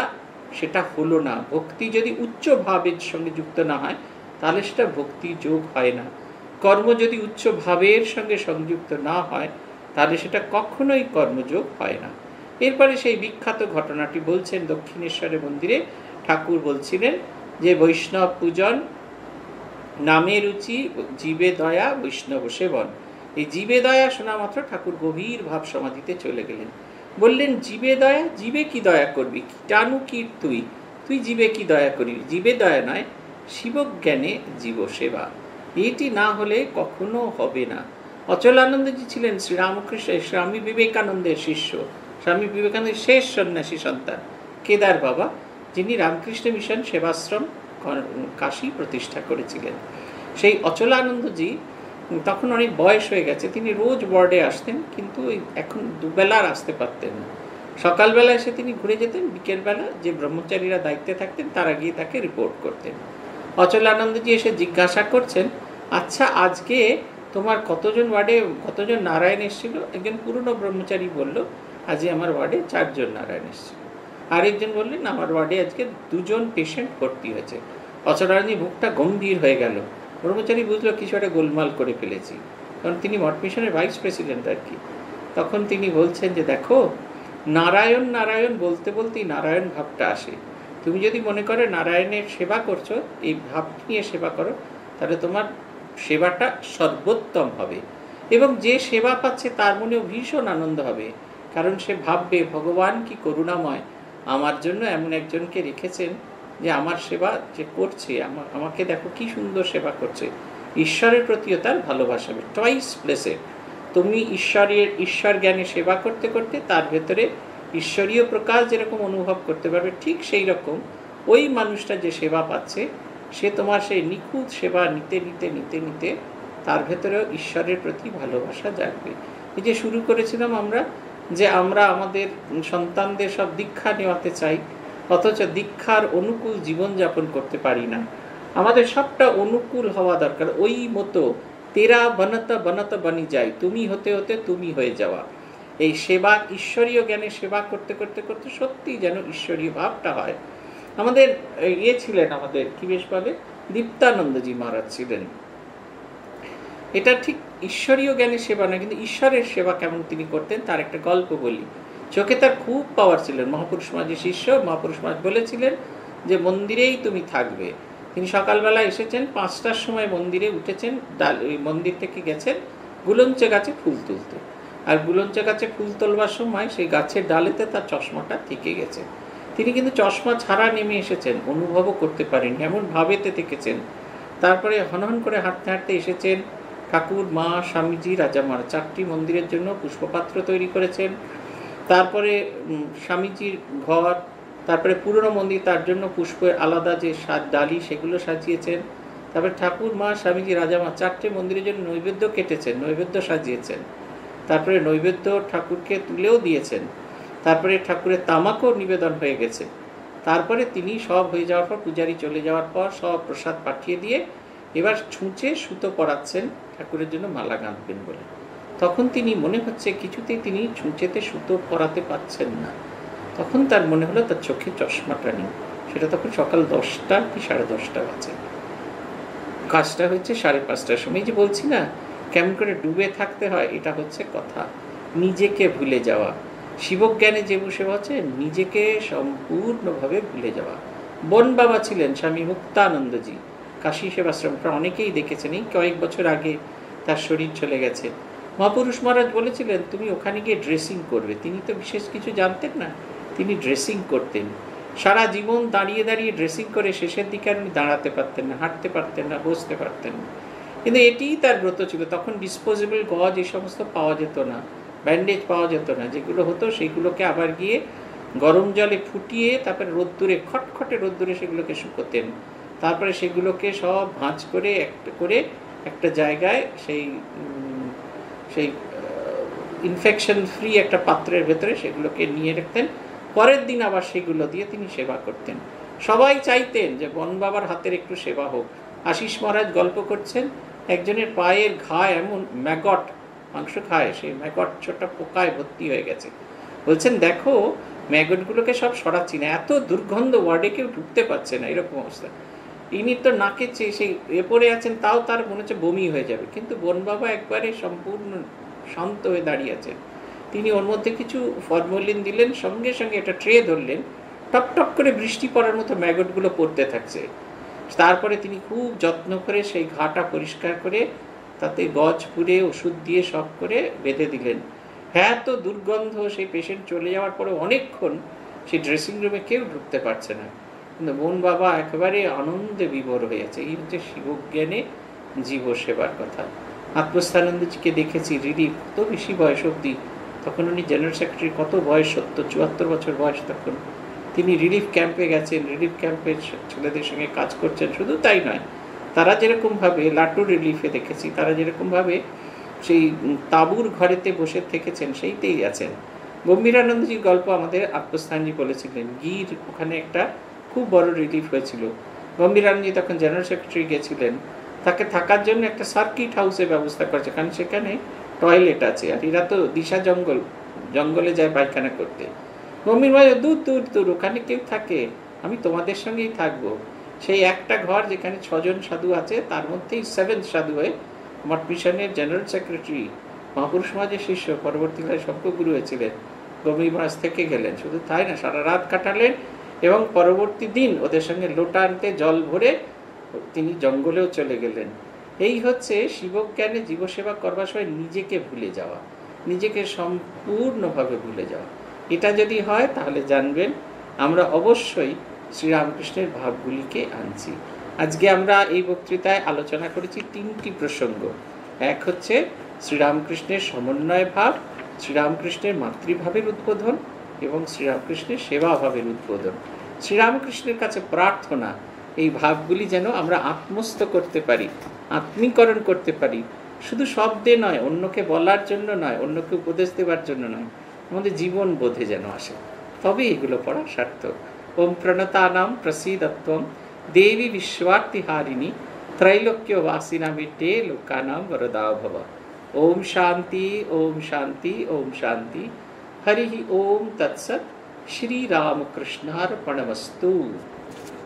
সেটা হলো না। ভক্তি যদি উচ্চ ভাবের সঙ্গে যুক্ত না হয় তাহলে সেটা ভক্তি যোগ হয় না। কর্ম যদি উচ্চ ভাবের সঙ্গে সংযুক্ত না হয় তাহলে সেটা কখনোই কর্মযোগ হয় না। এরপরে সেই বিখ্যাত ঘটনাটি বলছেন দক্ষিণেশ্বরের মন্দিরে ঠাকুর বলছিলেন যে বৈষ্ণব পূজন, নামে রুচি, জীবে দয়া, বৈষ্ণব সেবন। এই জীবে দয়া শোনা মাত্র ঠাকুর গভীর ভাব সমাধিতে চলে গেলেন। বললেন জীবে দয়া, জীবে কি দয়া করবি, টানু কি তুই জীবে কি দয়া করবি? জীবে দয়া নয়, শিবজ্ঞানে জীব সেবা, এটি না হলে কখনো হবে না। অচলানন্দজি ছিলেন শ্রীরামকৃষ্ণ স্বামী বিবেকানন্দের শিষ্য, স্বামী বিবেকানন্দের শেষ সন্ন্যাসী সন্তান কেদার বাবা, যিনি রামকৃষ্ণ মিশন সেবাশ্রম কাশী প্রতিষ্ঠা করেছিলেন। সেই অচলানন্দজি তখন অনেক বয়স হয়ে গেছে, তিনি রোজ বর্ডে আসতেন, কিন্তু এখন দুবেলা আসতে পারতেন না। সকালবেলা এসে তিনি ঘুরে যেতেন, বিকেলবেলা যে ব্রহ্মচারীরা দায়িত্বে থাকতেন তারা গিয়ে তাকে রিপোর্ট করতেন। অচলানন্দজি এসে জিজ্ঞাসা করছেন, আচ্ছা আজকে তোমার কতজন ওয়ার্ডে কতজন নারায়ণ এসেছিল? একজন পুরনো ব্রহ্মচারী বলল, আজকে আমার ওয়ার্ডে 4 জন নারায়ণ এসেছিল। আরেকজন বললেন, আমার ওয়ার্ডে আজকে 2 জন পেশেন্ট ভর্তি হয়েছে। অচলানন্দজি মুখটা গম্ভীর হয়ে গেল। ব্রহ্মচারী বুঝলো কিছু একটা গোলমাল করে ফেলেছি, কারণ তিনি মঠ মিশনের ভাইস প্রেসিডেন্ট আর কি। তখন তিনি বলছেন যে দেখো, নারায়ণ নারায়ণ বলতে বলতেই নারায়ণ ভাবটা আসে। তুমি যদি মনে করো নারায়ণের সেবা করছো, এই ভাব নিয়ে সেবা করো, তাহলে তোমার সেবাটা সর্বোত্তম হবে, এবং যে সেবা পাচ্ছে তার মনেও ভীষণ আনন্দ হবে, কারণ সে ভাববে ভগবান কি করুণাময়, আমার জন্য এমন একজনকে রেখেছেন যে আমার সেবা যে করছে, আমাকে দেখো কি সুন্দর সেবা করছে। ঈশ্বরের প্রতিও তার ভালোবাসা হবে। Twice blessed. তুমি ঈশ্বর জ্ঞানে সেবা করতে করতে তার ভেতরে ঈশ্বরীয় প্রকাশ যেরকম অনুভব করতে পারবে, ঠিক সেই রকম ওই মানুষটা যে সেবা পাচ্ছে সে তোমার সেই নিখুঁত সেবা নিতে নিতে নিতে নিতে তার ভেতরেও ঈশ্বরের প্রতি ভালোবাসা জাগবে। এই যে শুরু করেছিলাম আমরা, যে আমরা আমাদের সন্তানদের সব দীক্ষা নেওয়াতে চাই, অথচ দীক্ষার অনুকূল জীবনযাপন করতে পারি না। আমাদের সবটা অনুকূল হওয়া দরকার, ওই মতো তেরা বনত বনত বনি যায়, তুমি হতে হতে তুমি হয়ে যাওয়া। এই সেবা, ঈশ্বরীয় জ্ঞানে সেবা করতে করতে করতে সত্যি যেন ঈশ্বরীয় ভাবটা হয়। আমাদের ছিলেন, আমাদের কি বেশ বলে, দীপ্তানন্দজি মহারাজ ছিলেন। এটা ঠিক ঈশ্বরীয় জ্ঞানে সেবা নয়, কিন্তু ঈশ্বরের সেবা কেমন তিনি করতেন তার একটা গল্প বলি। চোখে তার খুব পাওয়ার ছিলেন। মহাপুরুষ সমাজের শিষ্য, মহাপুরুষ সমাজ বলেছিলেন যে মন্দিরেই তুমি থাকবে। তিনি সকালবেলা এসেছেন, 5টার সময় মন্দিরে উঠেছেন, মন্দির থেকে গেছেন গুলঞ্চে গাছে ফুল তুলতে। আর গুলঞ্চে গাছে ফুল তোলবার সময় সেই গাছের ডালেতে তার চশমাটা থেকে গেছে। তিনি কিন্তু চশমা ছাড়া নেমে এসেছেন, অনুভবও করতে পারেননি, এমন ভাবেতে থেকেছেন। তারপরে হনহন করে হাঁটতে হাঁটতে এসেছেন। ঠাকুর, মা, স্বামীজি, রাজামার 4টি মন্দিরের জন্য পুষ্পপাত্র তৈরি করেছেন। তারপরে স্বামীজির ঘর, তারপরে পুরনো মন্দির, তার জন্য পুষ্পের আলাদা যে ডালি সেগুলো সাজিয়েছেন। তারপরে ঠাকুর, মা, স্বামীজি, রাজামা 4টে মন্দিরের জন্য নৈবেদ্য কেটেছেন, নৈবেদ্য সাজিয়েছেন। তারপরে নৈবেদ্য ঠাকুরকে তুলেও দিয়েছেন। তারপরে ঠাকুরের তামাকও নিবেদন হয়ে গেছে। তারপরে তিনি সব হয়ে যাওয়ার পর, পূজারী চলে যাওয়ার পর সব প্রসাদ পাঠিয়ে দিয়ে এবার ছুঁচে সুতো পরাচ্ছেন ঠাকুরের জন্য মালা গাঁথবেন বলে। তখন তিনি মনে হচ্ছে কিছুতেই তিনি ছুঁচেতে সুতো পরাতে পারছেন না। তখন তার মনে হলো তার চোখে চশমাটা নেই। সেটা তখন সকাল 10টা কি 10:30 বাজে। কাজটা হচ্ছে 5:30টার সময়। যে বলছি না কেমন করে ডুবে থাকতে হয়, এটা হচ্ছে কথা। নিজেকে ভুলে যাওয়া, শিবজ্ঞানে যে বসে হচ্ছে নিজেকে সম্পূর্ণভাবে ভুলে যাওয়া। বন বাবা ছিলেন স্বামী মুক্তানন্দজি, কাশী সেবাশ্রমটা অনেকেই দেখেছেন। এই কয়েক বছর আগে তার শরীর চলে গেছে। মহাপুরুষ মহারাজ বলেছিলেন তুমি ওখানে গিয়ে ড্রেসিং করবে। তিনি তো বিশেষ কিছু জানতেন না, তিনি ড্রেসিং করতেন। সারা জীবন দাঁড়িয়ে দাঁড়িয়ে ড্রেসিং করে শেষের দিকে আর উনি দাঁড়াতে পারতেন না, হাঁটতে পারতেন না, বসতে পারতেন না। কিন্তু এটিই তার ব্রত ছিল। তখন ডিসপোজেবল গজ এই সমস্ত পাওয়া যেত না, ব্যান্ডেজ পাওয়া যেত না। যেগুলো হতো সেগুলোকে আবার গিয়ে গরম জলে ফুটিয়ে তারপরে রোদ্দুরে, খটখটে রোদ্দুরে সেগুলোকে শুকোতেন। তারপরে সেগুলোকে সব ভাঁজ করে একটা জায়গায় সেই ইনফেকশন ফ্রি একটা পাত্রের ভেতরে সেগুলোকে নিয়ে রাখতেন। পরের দিন আবার সেগুলো দিয়ে তিনি সেবা করতেন। সবাই চাইতেন যে বন বাবার হাতের একটু সেবা হোক। আশিস মহারাজ গল্প করছেন, একজনের পায়ের ঘা এমন ম্যাগট, মাংস খায়, সেই ম্যাগট ছোট পোকায় ভর্তি হয়ে গেছে। বলছেন দেখো ম্যাগটগুলোকে সব সরাচ্ছি না, এত দুর্গন্ধ, ওয়ার্ডে কেউ ঢুকতে পারছে না, এরকম অবস্থা। ইনি তো নাকে সেই পড়ে আছেন, তাও তার মনে হচ্ছে বমি হয়ে যাবে। কিন্তু বন বাবা একবারে সম্পূর্ণ শান্ত হয়ে দাঁড়িয়ে আছেন। তিনি ওর মধ্যে কিছু ফর্মুলিন দিলেন, সঙ্গে সঙ্গে একটা ট্রে ধরলেন, টপ টপ করে বৃষ্টি পড়ার মতো ম্যাগটগুলো পড়তে থাকছে। তারপরে তিনি খুব যত্ন করে সেই ঘাটা পরিষ্কার করে তাতে গজ পুড়ে ওষুধ দিয়ে সব করে বেঁধে দিলেন। হ্যাঁ, তো দুর্গন্ধ, সেই পেশেন্ট চলে যাওয়ার পরে অনেকক্ষণ সেই ড্রেসিং রুমে কেউ ঢুকতে পারছে না। কিন্তু বোন বাবা একেবারে আনন্দে বিভোর হয়েছে। এই হচ্ছে শিবজ্ঞানে জীব সেবার কথা। আত্মস্থানন্দজিকে দেখেছি রিলিফ, কত বেশি বয়স অবধি, তখন উনি জেনারেল সেক্রেটারি, কত বয়স, 74 বছর বয়স তখন। তিনি রিলিফ ক্যাম্পে গেছেন, রিলিফ ক্যাম্পে ছেলেদের সঙ্গে কাজ করছেন। শুধু তাই নয়, তারা যেরকমভাবে লাটুর রিলিফে দেখেছি, তারা যেরকমভাবে সেই তাঁবুর ঘরেতে বসে থেকেছেন সেইতেই আছেন। গম্ভীরানন্দজির গল্প আমাদের আত্মস্থানজি বলেছিলেন। গির ওখানে একটা খুব বড় রিলিফ হয়েছিল। গম্ভীরানন্দজি তখন জেনারেল সেক্রেটারি গেছিলেন, তাকে থাকার জন্য একটা সার্কিট হাউসের ব্যবস্থা করেছে, কারণ সেখানে টয়লেট আছে। আর এরা তো দিশা জঙ্গলে যায় পায়খানা করতে। গম্ভীর ভাই দূর দূর দূর, ওখানে কেউ থাকে, আমি তোমাদের সঙ্গেই থাকবো। সেই একটা ঘর যেখানে 6 জন সাধু আছে, তার মধ্যেই 7th সাধু হয়ে মঠ মিশনের জেনারেল সেক্রেটারি, মহাপুরুষ সমাজের শিষ্য, পরবর্তীকালে সভ্যগুরু হয়েছিলেন। গম্ভীর মহারাজ থেকে গেলেন, শুধু তাই না, সারা রাত কাটালেন এবং পরবর্তী দিন ওদের সঙ্গে লোটা আনতে জল ভরে তিনি জঙ্গলেও চলে গেলেন। এই হচ্ছে শিবজ্ঞানে জীবসেবা করবার সময় নিজেকে ভুলে যাওয়া, নিজেকে সম্পূর্ণভাবে ভুলে যাওয়া। এটা যদি হয় তাহলে জানবেন আমরা অবশ্যই শ্রীরামকৃষ্ণের ভাবগুলিকে আনছি। আজকে আমরা এই বক্তৃতায় আলোচনা করেছি 3টি প্রসঙ্গ। এক হচ্ছে শ্রীরামকৃষ্ণের সমন্বয় ভাব, শ্রীরামকৃষ্ণের মাতৃভাবের উদ্বোধন এবং শ্রীরামকৃষ্ণের সেবাভাবের উদ্বোধন। শ্রীরামকৃষ্ণের কাছে প্রার্থনা এই ভাবগুলি যেন আমরা আত্মস্থ করতে পারি, আত্মীকরণ করতে পারি, শুধু শব্দে নয়, অন্যকে বলার জন্য নয়, অন্যকে উপদেশ দেওয়ার জন্য নয়, আমাদের জীবন বোধে যেন আসে, তবে এগুলো পড়া সার্থক। ওম প্রণতানাম প্রসীদত্বম দেবী বিশ্বর্তিহারিণী ত্রৈলোক্য বাসিনা মিটে লোকানাম বরদাও ভব। ওম শান্তি, ওম শান্তি, ওম শান্তি। হরি ওম তৎসৎ। শ্রীরামকৃষ্ণার্পণমস্তু।